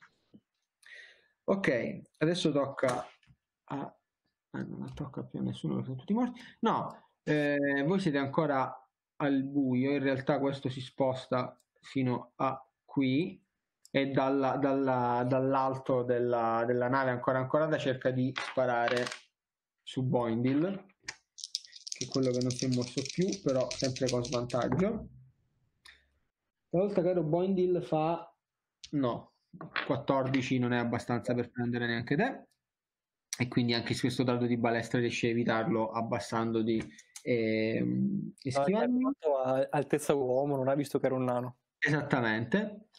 Ok, adesso tocca a... non tocca più a nessuno perché sono tutti morti. No, voi siete ancora al buio, in realtà questo si sposta fino a qui e dall'alto della nave ancora da cerca di sparare su Boindil, che è quello che non si è mosso più, però sempre con svantaggio. Stavolta caro Boindil fa... no, 14 non è abbastanza per prendere neanche te, e quindi anche su questo dado di balestra riesce a evitarlo abbassando di schivando. Altezza uomo, non ha visto che era un nano. Esattamente.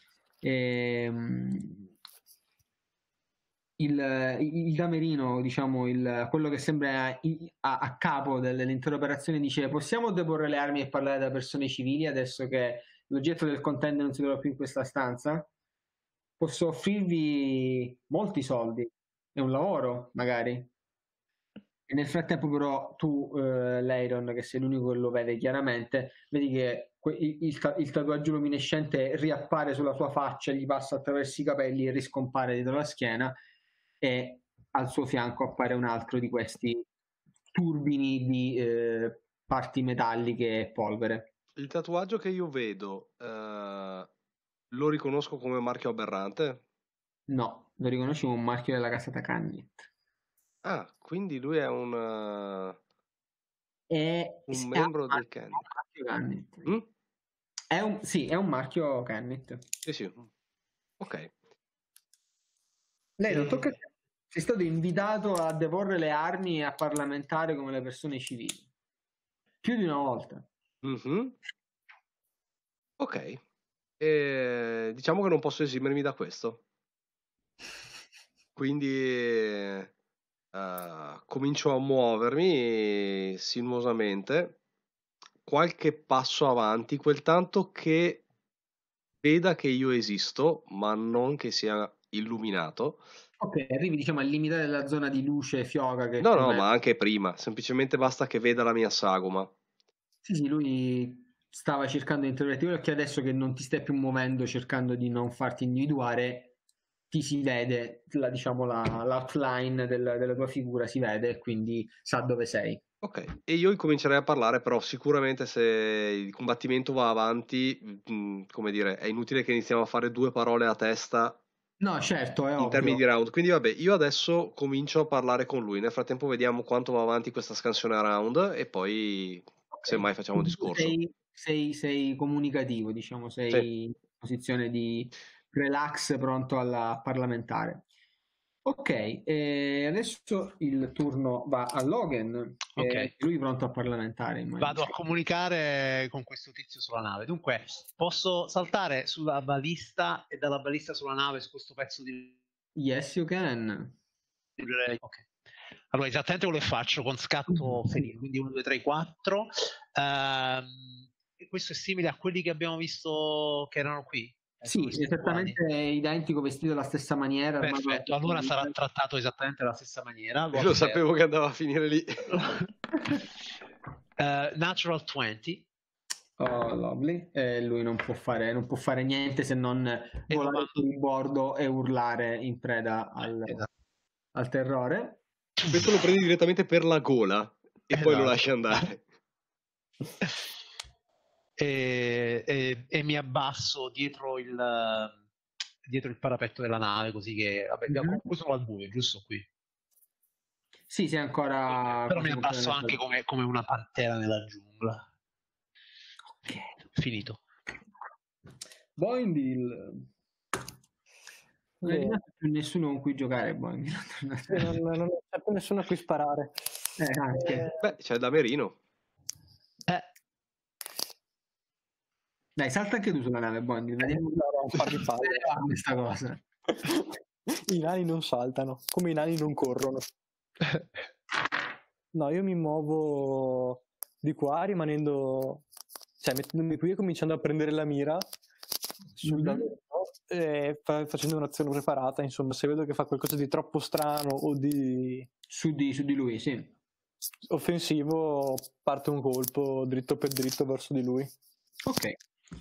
Il damerino, diciamo, quello che sembra a capo dell'intera operazione, dice: possiamo deporre le armi e parlare da persone civili adesso che l'oggetto del contendere non si trova più in questa stanza? Posso offrirvi molti soldi è un lavoro, magari. E nel frattempo però tu, Leiron, che sei l'unico che lo vede chiaramente, vedi che il tatuaggio luminescente riappare sulla sua faccia, gli passa attraverso i capelli e riscompare dietro la schiena, e al suo fianco appare un altro di questi turbini di parti metalliche e polvere. Il tatuaggio che io vedo lo riconosco come marchio aberrante? No, lo riconosci come un marchio della casata Cannit. Ah, quindi lui è un È membro del Cannit. marchio Cannit. Mm? Sì, è un marchio Cannit. Sì. Ok. Lei non tocca a te. Sei stato invitato a deporre le armi e a parlamentare come le persone civili. Più di una volta. Mhm. Ok. Diciamo che non posso esimermi da questo. Quindi comincio a muovermi sinuosamente, qualche passo avanti, quel tanto che veda che io esisto, ma non che sia illuminato. Ok, arrivi diciamo al limite della zona di luce fioca che No, più o meno... ma anche prima, semplicemente basta che veda la mia sagoma. Sì, lui stava cercando di interpretare perché adesso che non ti stai più muovendo cercando di non farti individuare, ti si vede, diciamo, l'outline della tua figura si vede, quindi sa dove sei. Ok, e io incomincerei a parlare, però sicuramente se il combattimento va avanti, come dire, è inutile che iniziamo a fare 2 parole a testa No, certo, è in ovvio. termini di round. Quindi vabbè, io adesso comincio a parlare con lui, nel frattempo vediamo quanto va avanti questa scansione a round e poi semmai facciamo un discorso. Sei comunicativo, diciamo, sei Sì. in posizione di relax pronto alla parlamentare. Ok, adesso il turno va a Logan, che è lui pronto a parlamentare. Vado a comunicare con questo tizio sulla nave. Dunque, posso saltare sulla balista e dalla balista sulla nave su questo pezzo di... Yes, you can. Ok. Allora, esattamente quello che faccio con scatto felino, quindi 1, 2, 3, 4. Questo è simile a quelli che abbiamo visto che erano qui. Sì, esattamente identico, vestito alla stessa maniera. Perfetto, allora sarà trattato esattamente alla stessa maniera. Lo sapevo che andava a finire lì. Natural 20. Oh, lovely. Lui non può fare niente se non volare sul bordo e urlare in preda al terrore. Questo lo prendi direttamente per la gola e poi lo lasci andare. E mi abbasso dietro il parapetto della nave, così che comunque sono al buio, giusto qui. Sì, sei ancora. Però mi abbasso anche come una pantera nella giungla. Ok, finito. Boindil. Non è rimasto più nessuno con cui giocare, Boindil. Non c'è più nessuno a cui sparare. Anche. Beh, c'è da Merino. Dai, salta anche tu sulla nave, Boindil. Vediamo un par di palle. questa cosa. I nani non saltano, come i nani non corrono. No, io mi muovo di qua rimanendo, cioè mettendomi qui e cominciando a prendere la mira sul e facendo un'azione preparata. Insomma, se vedo che fa qualcosa di troppo strano o di su di lui, sì, offensivo, parte un colpo dritto per dritto verso di lui. Ok.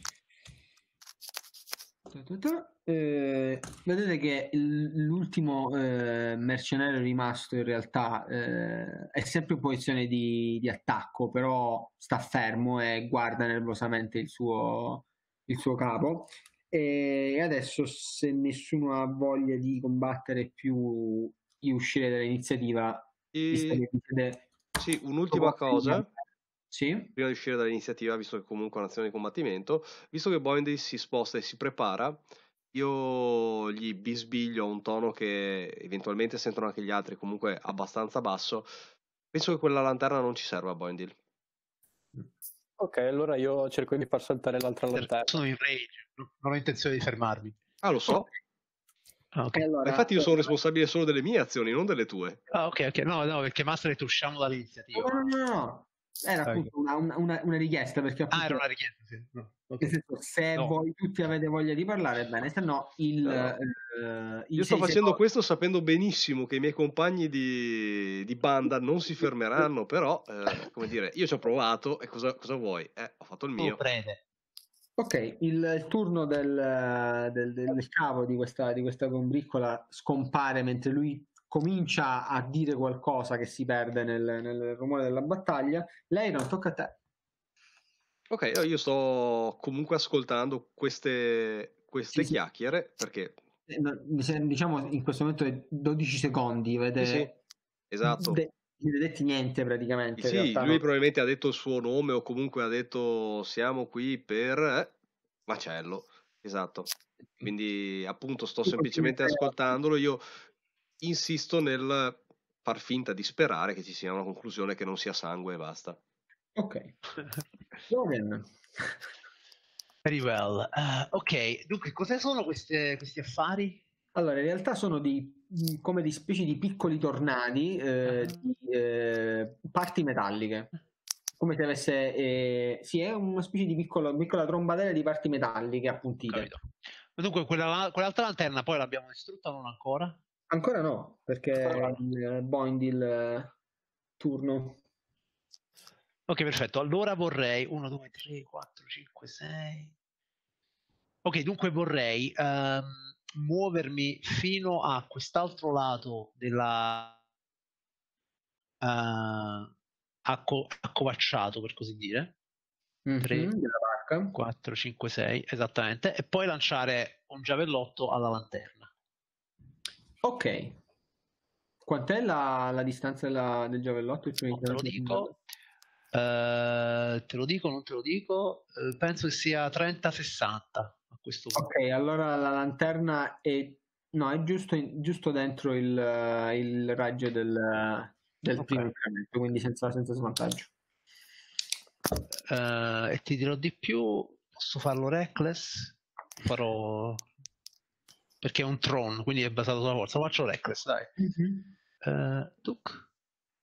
Vedete che l'ultimo mercenario rimasto in realtà è sempre in posizione di attacco, però sta fermo e guarda nervosamente il suo capo. E adesso, se nessuno ha voglia di combattere più, di uscire dall'iniziativa, sì, un'ultima cosa. Sì? Prima di uscire dall'iniziativa, visto che comunque è un'azione di combattimento, visto che Boindil si sposta e si prepara, io gli bisbiglio a un tono che eventualmente sentono anche gli altri, comunque abbastanza basso. Penso che quella lanterna non ci serva a Boindil. Ok, allora io cerco di far saltare l'altra lanterna. Sono in rage, non ho intenzione di fermarmi. Ah, lo so. Okay. Allora, infatti io sono responsabile solo delle mie azioni, non delle tue. Ok, no, perché Master usciamo dall'iniziativa. No. Era appunto una richiesta, perché appunto era una richiesta, sì. No. Ok. Nel senso, se No. voi tutti avete voglia di parlare, bene, se no i Io sto 6 facendo secondi. questo sapendo benissimo che i miei compagni di banda non si fermeranno, però, come dire, io ci ho provato e cosa vuoi? Ho fatto il mio. Prede. Ok, il turno del capo di questa combriccola scompare mentre lui comincia a dire qualcosa che si perde nel rumore della battaglia. Lei non tocca a te. Ok, io sto comunque ascoltando queste Sì, sì. chiacchiere perché Diciamo in questo momento è 12 secondi, sì, avete esatto. avete detto niente praticamente in Sì, realtà. lui probabilmente ha detto il suo nome o comunque ha detto siamo qui per macello, esatto. Quindi appunto sto semplicemente ascoltandolo, io insisto nel far finta di sperare che ci sia una conclusione che non sia sangue e basta. Ok. Logan. Very well. Ok, dunque, cosa sono questi affari? Allora, in realtà sono come di specie di piccoli tornadi di parti metalliche. Come se avesse. Sì, è una specie di piccola trombatella di parti metalliche appuntite. Capito. Dunque, quell'altra lanterna poi l'abbiamo distrutta o non ancora? Ancora no, perché Ancora è no. il Boindil turno. Ok, perfetto. Allora vorrei 1, 2, 3, 4, 5, 6. Ok, dunque vorrei muovermi fino a quest'altro lato della accovacciato, per così dire. 3, Della barca. 4, 5, 6, esattamente. E poi lanciare un giavellotto alla lanterna. Ok. Quant'è la distanza del giavellotto? Cioè, Non te lo dico. Te lo dico, non te lo dico. Penso che sia 30-60 a questo punto. Ok, allora la lanterna è, no, è giusto dentro il raggio del Ok. primo incremento, quindi senza svantaggio. E ti dirò di più, posso farlo reckless? Farò perché è un Tron, quindi è basato sulla forza. Faccio reckless, dai. Tuc.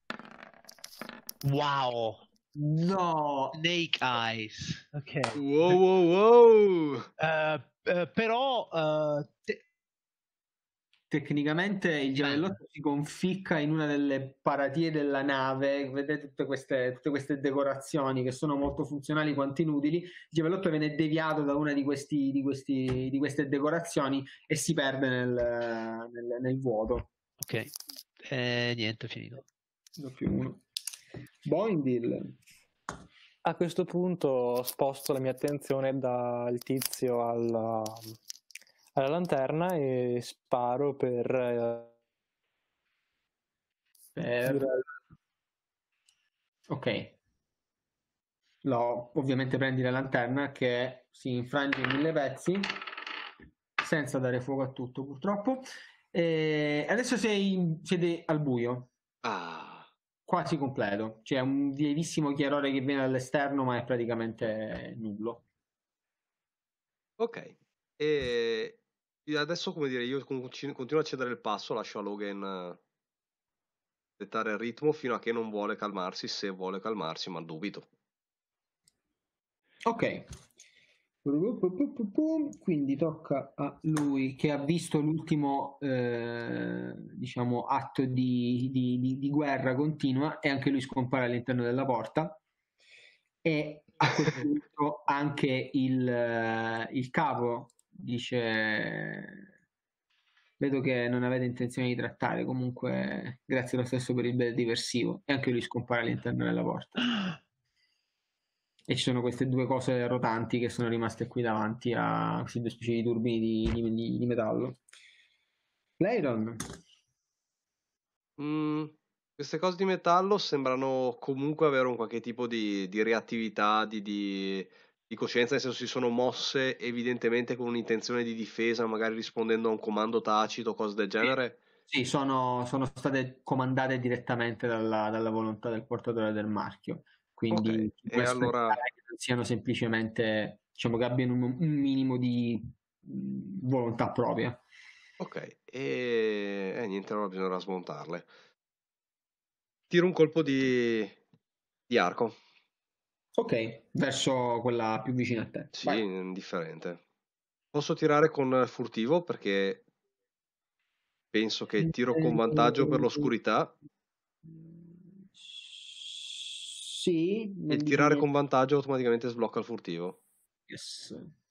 Wow, No, Snake Eyes. Ok. Wow, wow, wow! Però tecnicamente il giavellotto si conficca in una delle paratie della nave, vedete tutte queste decorazioni che sono molto funzionali quanto inutili. Il giavellotto viene deviato da una di queste decorazioni e si perde nel vuoto. ok. Niente, finito. No più uno. Boindil. A questo punto sposto la mia attenzione dal tizio alla lanterna e sparo per Ok. Ovviamente prendi la lanterna che si infrange in 1000 pezzi senza dare fuoco a tutto purtroppo. E adesso siete al buio, Ah, quasi completo. C'è un lievissimo chiarore che viene dall'esterno ma è praticamente nullo. ok. E adesso, come dire, io continuo a cedere il passo, lascio a Logan dettare il ritmo fino a che non vuole calmarsi, se vuole calmarsi, ma dubito. Ok. Quindi tocca a lui che ha visto l'ultimo diciamo atto di guerra continua e anche lui scompare all'interno della porta e a quel punto anche il capo dice vedo che non avete intenzione di trattare, comunque grazie lo stesso per il bel diversivo e anche lui scompare all'interno della porta. E ci sono queste due cose rotanti che sono rimaste qui davanti a questi due specie di turbini di metallo. Leiron. Queste cose di metallo sembrano comunque avere un qualche tipo di reattività, di coscienza, nel senso si sono mosse evidentemente con un'intenzione di difesa, magari rispondendo a un comando tacito, cose del genere. Sì, sono state comandate direttamente dalla volontà del portatore del marchio, Ok, quindi si può e allora, aspettare che non siano semplicemente, diciamo che abbiano un minimo di volontà propria. ok, e niente, allora bisognerà smontarle. Tiro un colpo di arco. Ok, verso quella più vicina a te. Sì, Vai. indifferente. Posso tirare con furtivo perché penso che tiro con vantaggio per l'oscurità Sì, e non il dice tirare niente. con vantaggio automaticamente sblocca il furtivo. Yes.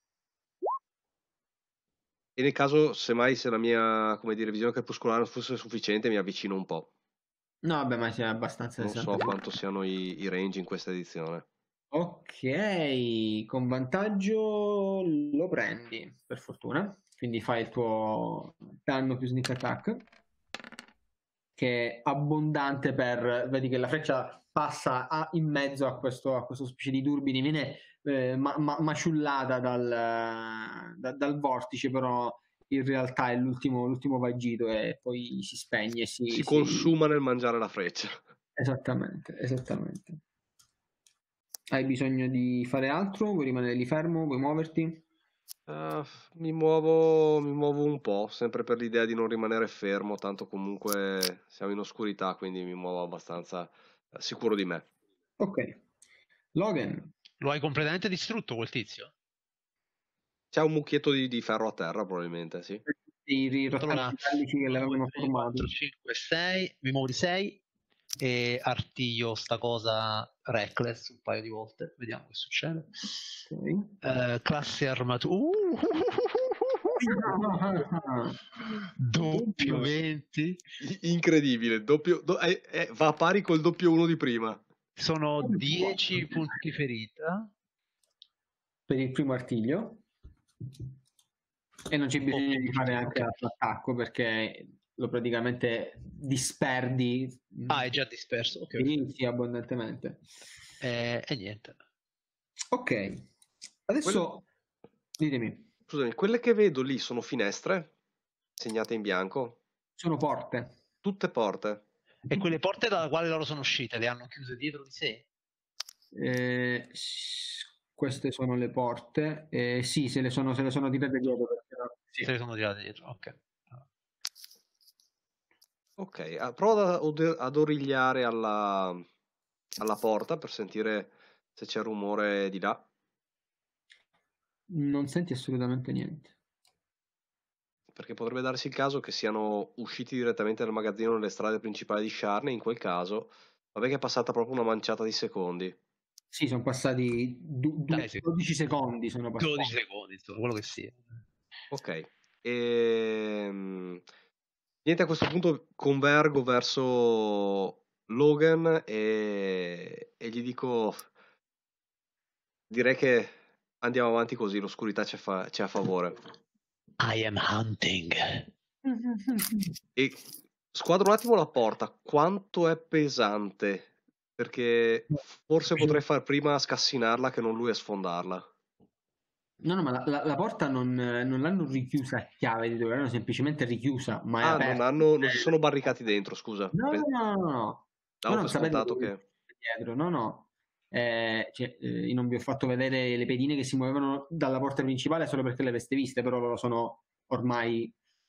E nel caso, semmai, se la mia, come dire, visione crepuscolare non fosse sufficiente, mi avvicino un po'. No, vabbè, ma sei abbastanza Non so quanto siano i range in questa edizione. Ok, con vantaggio lo prendi, per fortuna. Quindi fai il tuo danno più sneak attack, che è abbondante per... Vedi che la freccia passa in mezzo a questo specie di turbine, viene maciullata dal vortice, però in realtà è l'ultimo vagito e poi si spegne. Si consuma nel mangiare la freccia. Esattamente, esattamente. Hai bisogno di fare altro? Vuoi rimanere lì fermo? Vuoi muoverti? Mi muovo un po', sempre per l'idea di non rimanere fermo, tanto comunque siamo in oscurità, quindi mi muovo abbastanza sicuro di me. Ok. Logan, Lo hai completamente distrutto quel tizio? C'è un mucchietto di ferro a terra, probabilmente, sì. i Allora, rottanti metallici che 1, 2, l'avevano 3, 4, formato. 5, 6, mi muovo di 6 e artiglio sta cosa reckless un paio di volte, vediamo che succede. Ok. Classe armatura. Doppio 20. Incredibile, va a pari col doppio 1 di prima. Sono 10 punti ferita. Per il primo artiglio. E non c'è bisogno di fare anche Ok. altro attacco perché lo praticamente disperdi. Ah, è già disperso. Ok. Sì, sì, abbondantemente. E niente. Ok. Adesso ditemi, Scusami, quelle che vedo lì sono finestre segnate in bianco, sono porte. tutte porte. E quelle porte dalla quale loro sono uscite, le hanno chiuse dietro di sé? Queste sono le porte. Sì, se le sono tirate dietro. Perché Se le sono tirate dietro, ok. Ok, prova ad origliare alla porta per sentire se c'è rumore di là. Non senti assolutamente niente. Perché potrebbe darsi il caso che siano usciti direttamente dal magazzino nelle strade principali di Sharne, in quel caso, vabbè che è passata proprio una manciata di secondi. Sì, sono passati Dai, sì. 12 secondi. Sono 12 passati. secondi, insomma, quello che sia. Ok, niente, a questo punto convergo verso Logan e gli dico, direi che andiamo avanti così, l'oscurità c'è a favore. I am hunting. E squadro un attimo la porta, quanto è pesante? Perché forse potrei far prima a scassinarla che non lui a sfondarla. No, no, ma la porta non l'hanno richiusa a chiave di dove l'hanno semplicemente richiusa, ma è Ah, aperta. non si sono barricati dentro, scusa. No, no, no, no, no. Voi Davo non per sapete scontato cosa che... c'è dietro, no, no. Io non vi ho fatto vedere le pedine che si muovevano dalla porta principale solo perché le aveste viste, però loro sono ormai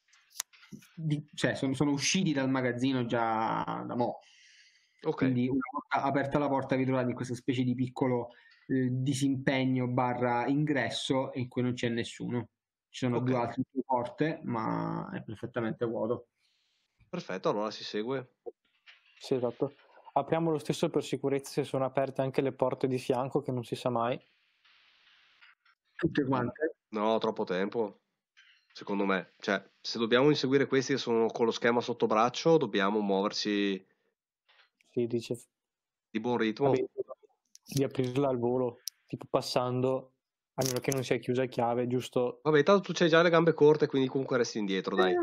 sono usciti dal magazzino già da mo'. Ok, Quindi una volta aperta la porta vi trovate in questa specie di piccolo disimpegno / ingresso in cui non c'è nessuno. Ci sono ok. due altre porte, ma è perfettamente vuoto. Perfetto, allora si segue. Sì, esatto. Apriamo lo stesso per sicurezza se sono aperte anche le porte di fianco, che non si sa mai. Tutte quante? No, troppo tempo, secondo me. Cioè, se dobbiamo inseguire questi che sono con lo schema sotto braccio, dobbiamo muoversi Si dice di buon ritmo. vabbè, di aprirla al volo, tipo passando, a meno che non sia chiusa a chiave, giusto? Vabbè, tanto tu c'hai già le gambe corte, quindi comunque resti indietro, dai.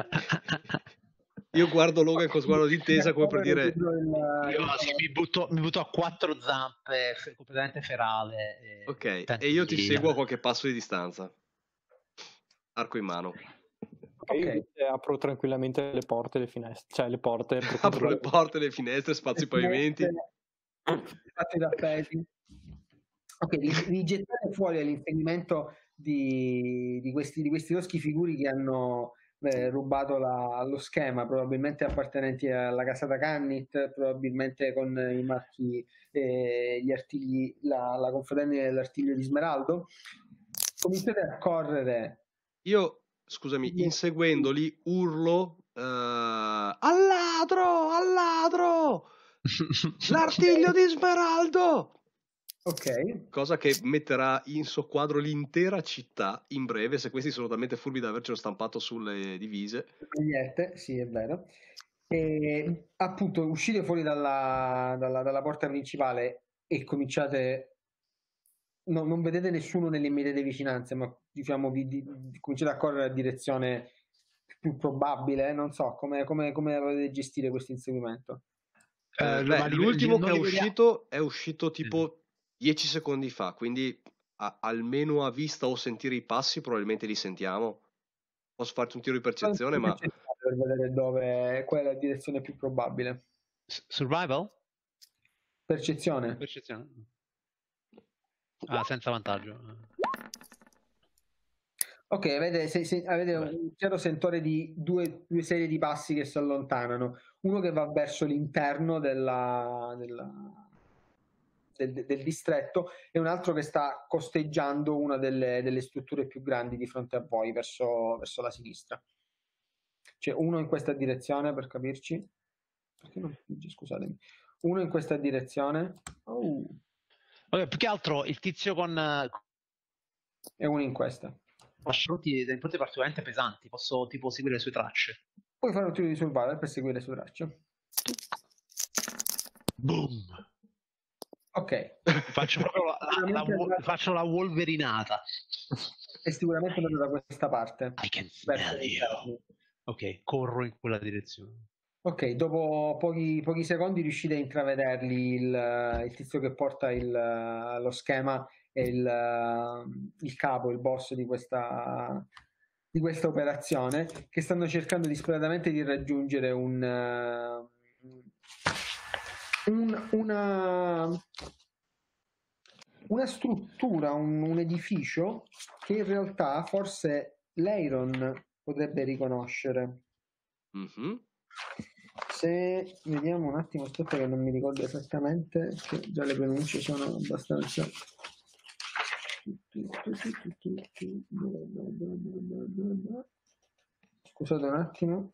Io guardo Logan con sguardo d'intesa come per dire... Io sì, mi butto a quattro zampe, completamente ferale. Ok, tento e io ti di- seguo a qualche passo di distanza. Arco in mano. Ok, io invece apro tranquillamente le porte e le finestre, cioè le porte per Apro le controllare. porte, le finestre, spazio i pavimenti. Fatti tappeti. Ok, li gettate fuori all'inseguimento di questi loschi figuri che hanno rubato lo schema, probabilmente appartenenti alla casata Cannit, probabilmente con i marchi, gli artigli, la confraternita dell'artiglio di Smeraldo. Cominciate a correre. Io, scusami, inseguendoli urlo al ladro, al ladro! L'artiglio di Smeraldo! Ok. Cosa che metterà in soqquadro l'intera città in breve, se questi sono talmente furbi da avercelo stampato sulle divise. Bigliette, sì, è vero. E appunto uscite fuori dalla porta principale e cominciate. No, non vedete nessuno nelle immediate vicinanze, ma diciamo cominciate a correre a direzione più probabile. Non so come volete gestire questo inseguimento. L'ultimo che è vediamo. uscito tipo 10 secondi fa, quindi almeno a vista o sentire i passi probabilmente li sentiamo. Posso farti un tiro di percezione, ma per vedere qual è la direzione più probabile. Survival? Percezione. Senza vantaggio. Ok, avete un chiaro sentore di due serie di passi che si allontanano. Uno che va verso l'interno del distretto e un altro che sta costeggiando una delle strutture più grandi di fronte a voi, verso la sinistra. C'è uno in questa direzione, per capirci. Perché non scusatemi. Uno in questa direzione. Vabbè, più che altro il tizio con E uno in questa. dei impronte particolarmente pesanti. Posso tipo seguire le sue tracce. Puoi fare un tiro di survival per seguire le sue tracce. Boom! Ok. Faccio proprio faccio la wolverinata. E sicuramente non da questa parte. I can smell you. Ok, corro in quella direzione. Ok, dopo pochi secondi riuscite a intravederli il tizio che porta lo schema e il capo, il boss di questa operazione, che stanno cercando disperatamente di raggiungere una struttura, un edificio che in realtà forse Leiron potrebbe riconoscere. Mm-hmm. Se vediamo un attimo, aspetta che non mi ricordo esattamente, che già le pronunce sono abbastanza. Scusate un attimo.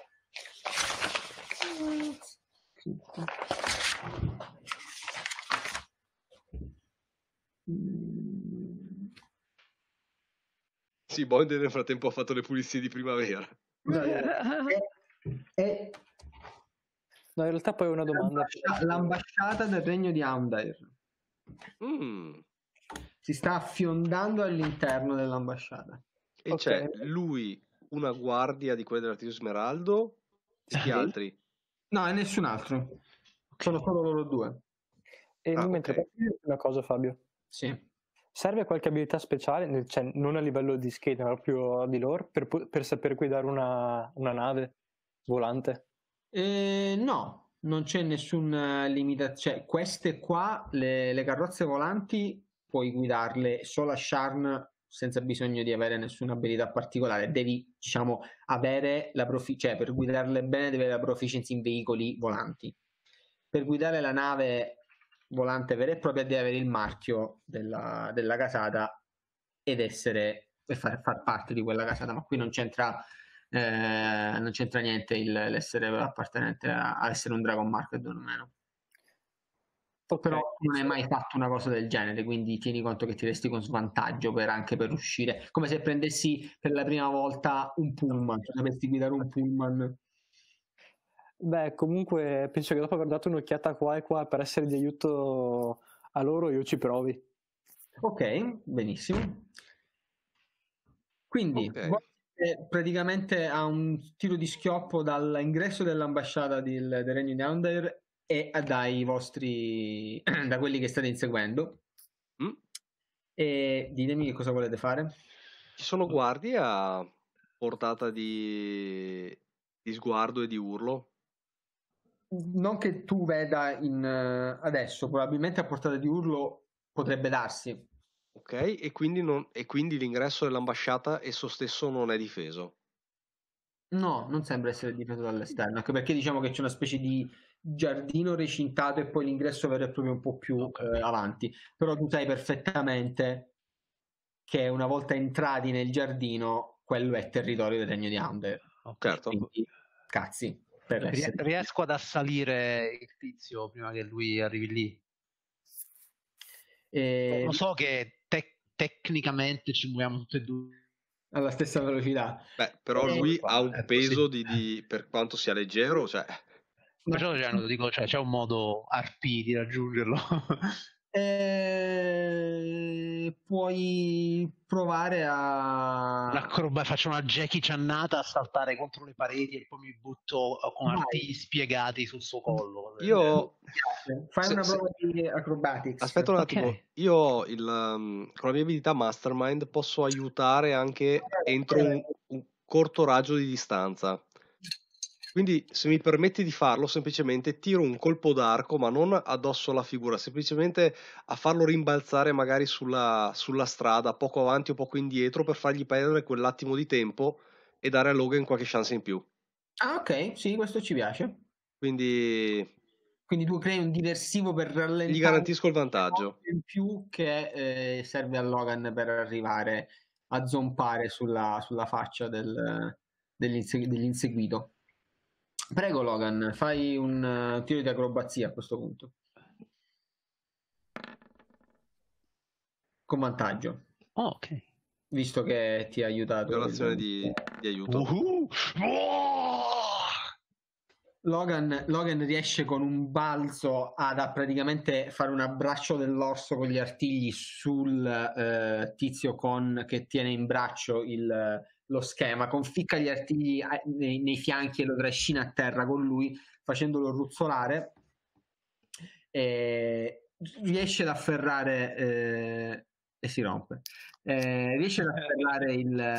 Sì, Bond nel frattempo ha fatto le pulizie di primavera. No, in realtà poi è una domanda. L'ambasciata del regno di Amdair. Si sta affiondando all'interno dell'ambasciata. E c'è lui, una guardia di quelle dell'Artiglio Smeraldo, e chi altri? No, è nessun altro. Sono solo loro due. E mentre ok. una cosa, Fabio. Sì. Serve qualche abilità speciale, cioè non a livello di scheda, ma proprio di lore, per saper guidare una nave volante? No, non c'è nessun limitazione. Cioè, queste qua, le carrozze volanti, puoi guidarle solo a Sharn senza bisogno di avere nessuna abilità particolare. Devi, diciamo, avere cioè per guidarle bene devi avere la proficiency in veicoli volanti. Per guidare la nave volante vera e propria devi avere il marchio della casata ed far parte di quella casata, ma qui non c'entra niente l'essere appartenente a essere un Dragon Market o meno. Okay. Però non hai mai fatto una cosa del genere, quindi tieni conto che ti resti con svantaggio anche per uscire, come se prendessi per la prima volta un pullman, cioè sapessi guidare un pullman. Beh, comunque penso che dopo aver dato un'occhiata qua e qua per essere di aiuto a loro, io ci provi. Ok, benissimo. Quindi praticamente a un tiro di schioppo dall'ingresso dell'ambasciata del Regno di Amdair e dai vostri da quelli che state inseguendo. E ditemi che cosa volete fare. Ci sono guardie a portata di sguardo e di urlo? Non che tu veda adesso, probabilmente a portata di urlo potrebbe darsi. Ok, e quindi l'ingresso dell'ambasciata esso stesso non è difeso? No, non sembra essere difeso dall'esterno, anche perché diciamo che c'è una specie di giardino recintato e poi l'ingresso vero e proprio un po' più Ok. avanti. Però tu sai perfettamente che una volta entrati nel giardino, quello è territorio del Regno di Under. Ok. Certo. Quindi, cazzi, per essere... Riesco ad assalire il tizio prima che lui arrivi lì. Lo so che tecnicamente ci muoviamo tutti e due alla stessa velocità. Beh, però Cosa lui vuoi ha un fare? peso Sì. per quanto sia leggero, cioè... Perciò dico, cioè, c'è un modo RP di raggiungerlo. Puoi provare a... Faccio una Jackie Channata a saltare contro le pareti e poi mi butto con Vai. artigli spiegati sul suo collo. Io... Fai se- una se- prova di acrobatics. Aspetta un Ok. attimo, io ho con la mia abilità Mastermind posso aiutare anche entro un corto raggio di distanza. Quindi se mi permetti di farlo, semplicemente tiro un colpo d'arco, ma non addosso alla figura, semplicemente a farlo rimbalzare magari sulla strada, poco avanti o poco indietro, per fargli perdere quell'attimo di tempo e dare a Logan qualche chance in più. Ah, ok, sì, questo ci piace. Quindi Quindi tu crei un diversivo per rallentare gli garantisco il vantaggio. in più che serve a Logan per arrivare a zompare sulla faccia dell'inseguito. Prego Logan, fai un tiro di acrobazia a questo punto. Con vantaggio, Oh, ok. visto che ti ha aiutato. Violazione di aiuto. Logan riesce con un balzo a praticamente fare un abbraccio dell'orso con gli artigli sul tizio che tiene in braccio lo schema, conficca gli artigli nei fianchi e lo trascina a terra con lui, facendolo ruzzolare. Riesce ad afferrare e si rompe. Riesce ad afferrare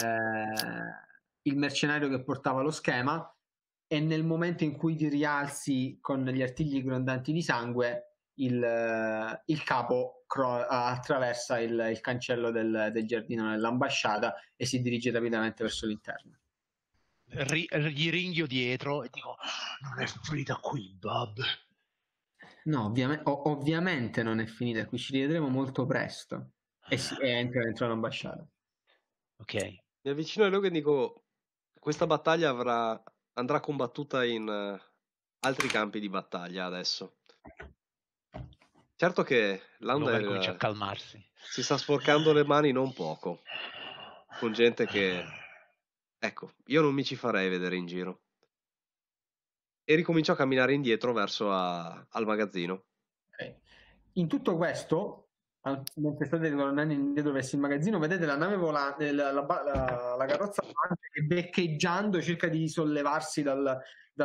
il mercenario che portava lo schema, e nel momento in cui ti rialzi con gli artigli grondanti di sangue, il capo attraversa il cancello del giardino dell'ambasciata e si dirige rapidamente verso l'interno. Gli ringhio dietro e dico: non è finita qui, Bob. No, ovviamente non è finita qui, ci rivedremo molto presto. E entra dentro l'ambasciata. Ok. Mi avvicino a Logan e dico: questa battaglia andrà combattuta in altri campi di battaglia adesso. Certo che Logan comincia a Lander calmarsi. si sta sporcando le mani non poco, con gente che, ecco, io non mi ci farei vedere in giro. E ricomincio a camminare indietro verso al magazzino. Okay. In tutto questo, mentre state ritornando indietro verso il magazzino, vedete la nave volante, la carrozza volante che, beccheggiando, cerca di sollevarsi dal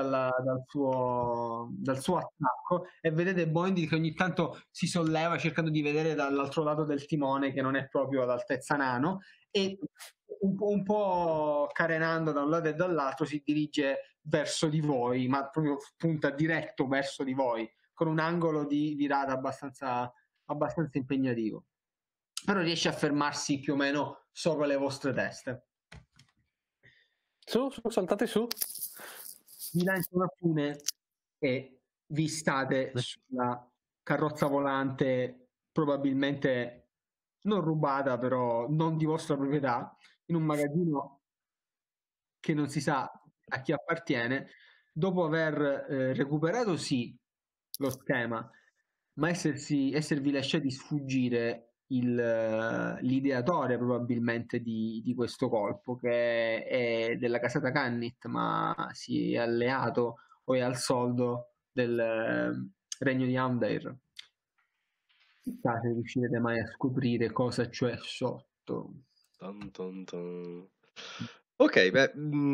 suo attacco, e vedete Boindi che ogni tanto si solleva cercando di vedere dall'altro lato del timone, che non è proprio ad altezza nano, e un po' carenando da un lato e dall'altro si dirige verso di voi, ma proprio punta diretto verso di voi, con un angolo di virata abbastanza impegnativo. Però riesce a fermarsi più o meno sopra le vostre teste. Su, saltate su. Vi lancia una fune e vi state sulla carrozza volante, probabilmente non rubata, però non di vostra proprietà, in un magazzino che non si sa a chi appartiene, dopo aver recuperato sì lo schema, ma esservi lasciati sfuggire l'ideatore probabilmente di questo colpo, che è della casata Cannit, ma si è alleato o è al soldo del regno di Amdair. Chissà se riuscirete mai a scoprire cosa c'è sotto. Dun, dun, dun. Ok, beh,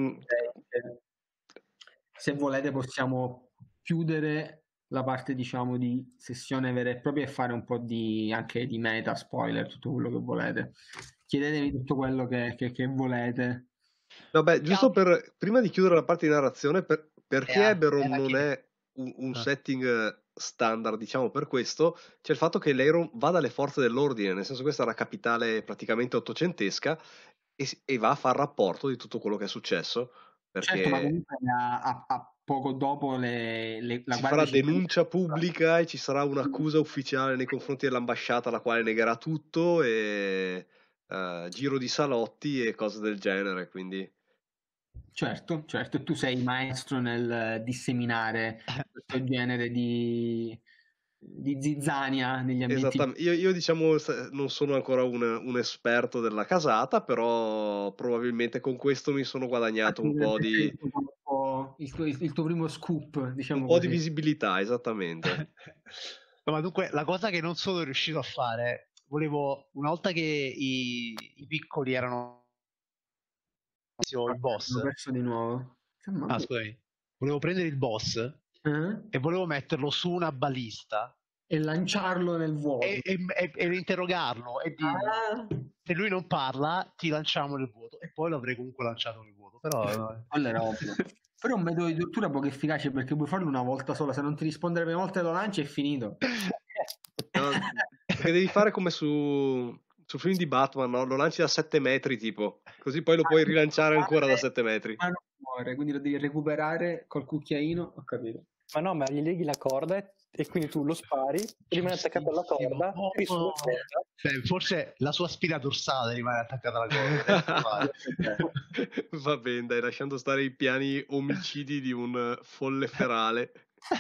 Se volete possiamo chiudere la parte, diciamo, di sessione vera e propria e fare un po' anche di meta, spoiler, tutto quello che volete. Chiedetemi tutto quello che volete. vabbè, giusto prima di chiudere la parte di narrazione, perché Eberron non è un setting standard, diciamo, per questo, c'è il fatto che l'Eiron va dalle forze dell'ordine, nel senso che questa è una capitale praticamente ottocentesca, e va a far rapporto di tutto quello che è successo perché Certo, ma comunque a poco dopo la si guardia farà civile- denuncia pubblica e ci sarà un'accusa ufficiale nei confronti dell'ambasciata, la quale negherà tutto, e giro di salotti e cose del genere, quindi Certo, certo, tu sei maestro nel disseminare questo genere di zizzania negli ambienti. esattamente. Io diciamo non sono ancora un esperto della casata, però probabilmente con questo mi sono guadagnato un po' di Il tuo primo scoop, un diciamo po' di così. visibilità, esattamente. No, ma dunque, la cosa che non sono riuscito a fare, volevo, una volta che i piccoli erano il boss, L'ho perso di nuovo. scusami, volevo prendere il boss Eh? e volevo metterlo su una balista E lanciarlo nel vuoto. e interrogarlo e dirgli, Ah, se lui non parla, ti lanciamo nel vuoto. E poi l'avrei comunque lanciato nel vuoto. Però no. quello era ovvio. Però è un metodo di tortura poco efficace perché puoi farlo una volta sola, se non ti risponde la prima volta e lo lanci è finito. No, perché devi fare come sul film di Batman, no? Lo lanci da 7 metri, tipo, così poi lo puoi rilanciare ancora da 7 metri. Ma non muore, quindi lo devi recuperare col cucchiaino, ho capito. Ma no, ma gli leghi la corda e quindi tu lo spari, rimane attaccato alla corda, tiri su la corda. Beh, forse la sua spina dorsale rimane attaccata alla corda. Va bene, dai, lasciando stare i piani omicidi di un folle ferale.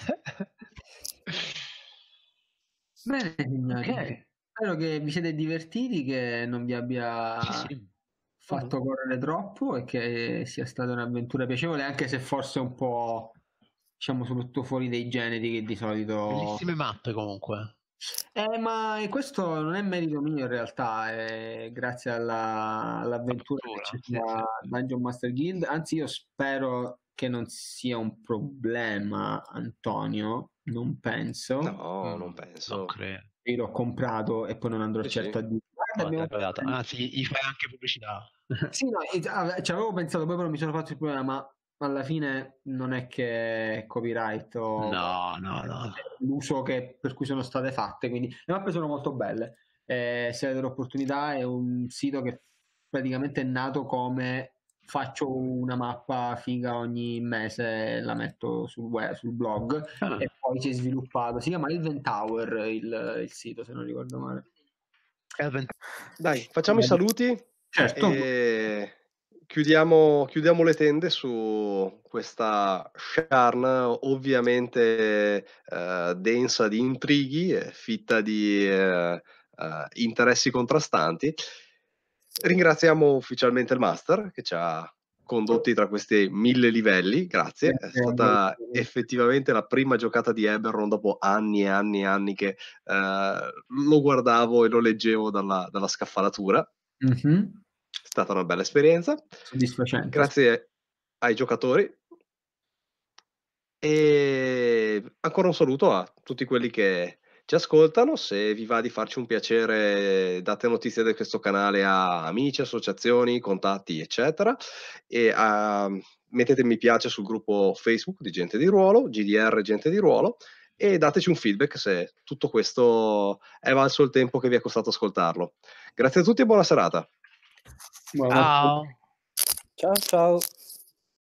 Bene, signori. Ok. Spero che vi siete divertiti, che non vi abbia Sì. fatto correre troppo e che sia stata un'avventura piacevole, anche se forse un po', diciamo, soprattutto fuori dai generi che di solito... Bellissime mappe comunque. Ma questo non è merito mio in realtà, è grazie all'avventura che c'è Sì, sulla Dungeon Master Guild. Anzi, io spero che non sia un problema, Antonio, non penso. No, non Non penso. credo. Io l'ho comprato e poi non andrò Sì, certo sì. a dire "Guarda, No, ti abbiamo ha pagato. Anzi, gli fai anche pubblicità. Sì, no, ci avevo pensato, poi però mi sono fatto il problema, ma alla fine non è che è copyright o No. l'uso per cui sono state fatte, quindi le mappe sono molto belle. Se avete l'opportunità, è un sito che praticamente è nato come faccio una mappa figa ogni mese, la metto sul web, sul blog, Ah. e poi si è sviluppato. Si chiama Elven Tower il sito, se non ricordo male. Dai, facciamo i saluti Certo. e chiudiamo le tende su questa Sharn ovviamente densa di intrighi, fitta di interessi contrastanti. Ringraziamo ufficialmente il Master che ci ha condotti tra questi 1000 livelli, grazie. È stata effettivamente la prima giocata di Eberron dopo anni e anni e anni che lo guardavo e lo leggevo dalla scaffalatura. Mhm. È stata una bella esperienza. Soddisfacente. Grazie ai giocatori e ancora un saluto a tutti quelli che ci ascoltano. Se vi va di farci un piacere, date notizie di questo canale a amici, associazioni, contatti, eccetera, e mettete mi piace sul gruppo Facebook di Gente di Ruolo, GDR Gente di Ruolo, e dateci un feedback se tutto questo è valso il tempo che vi è costato ascoltarlo. Grazie a tutti e buona serata. Buonanotte. Ciao. Ciao ciao.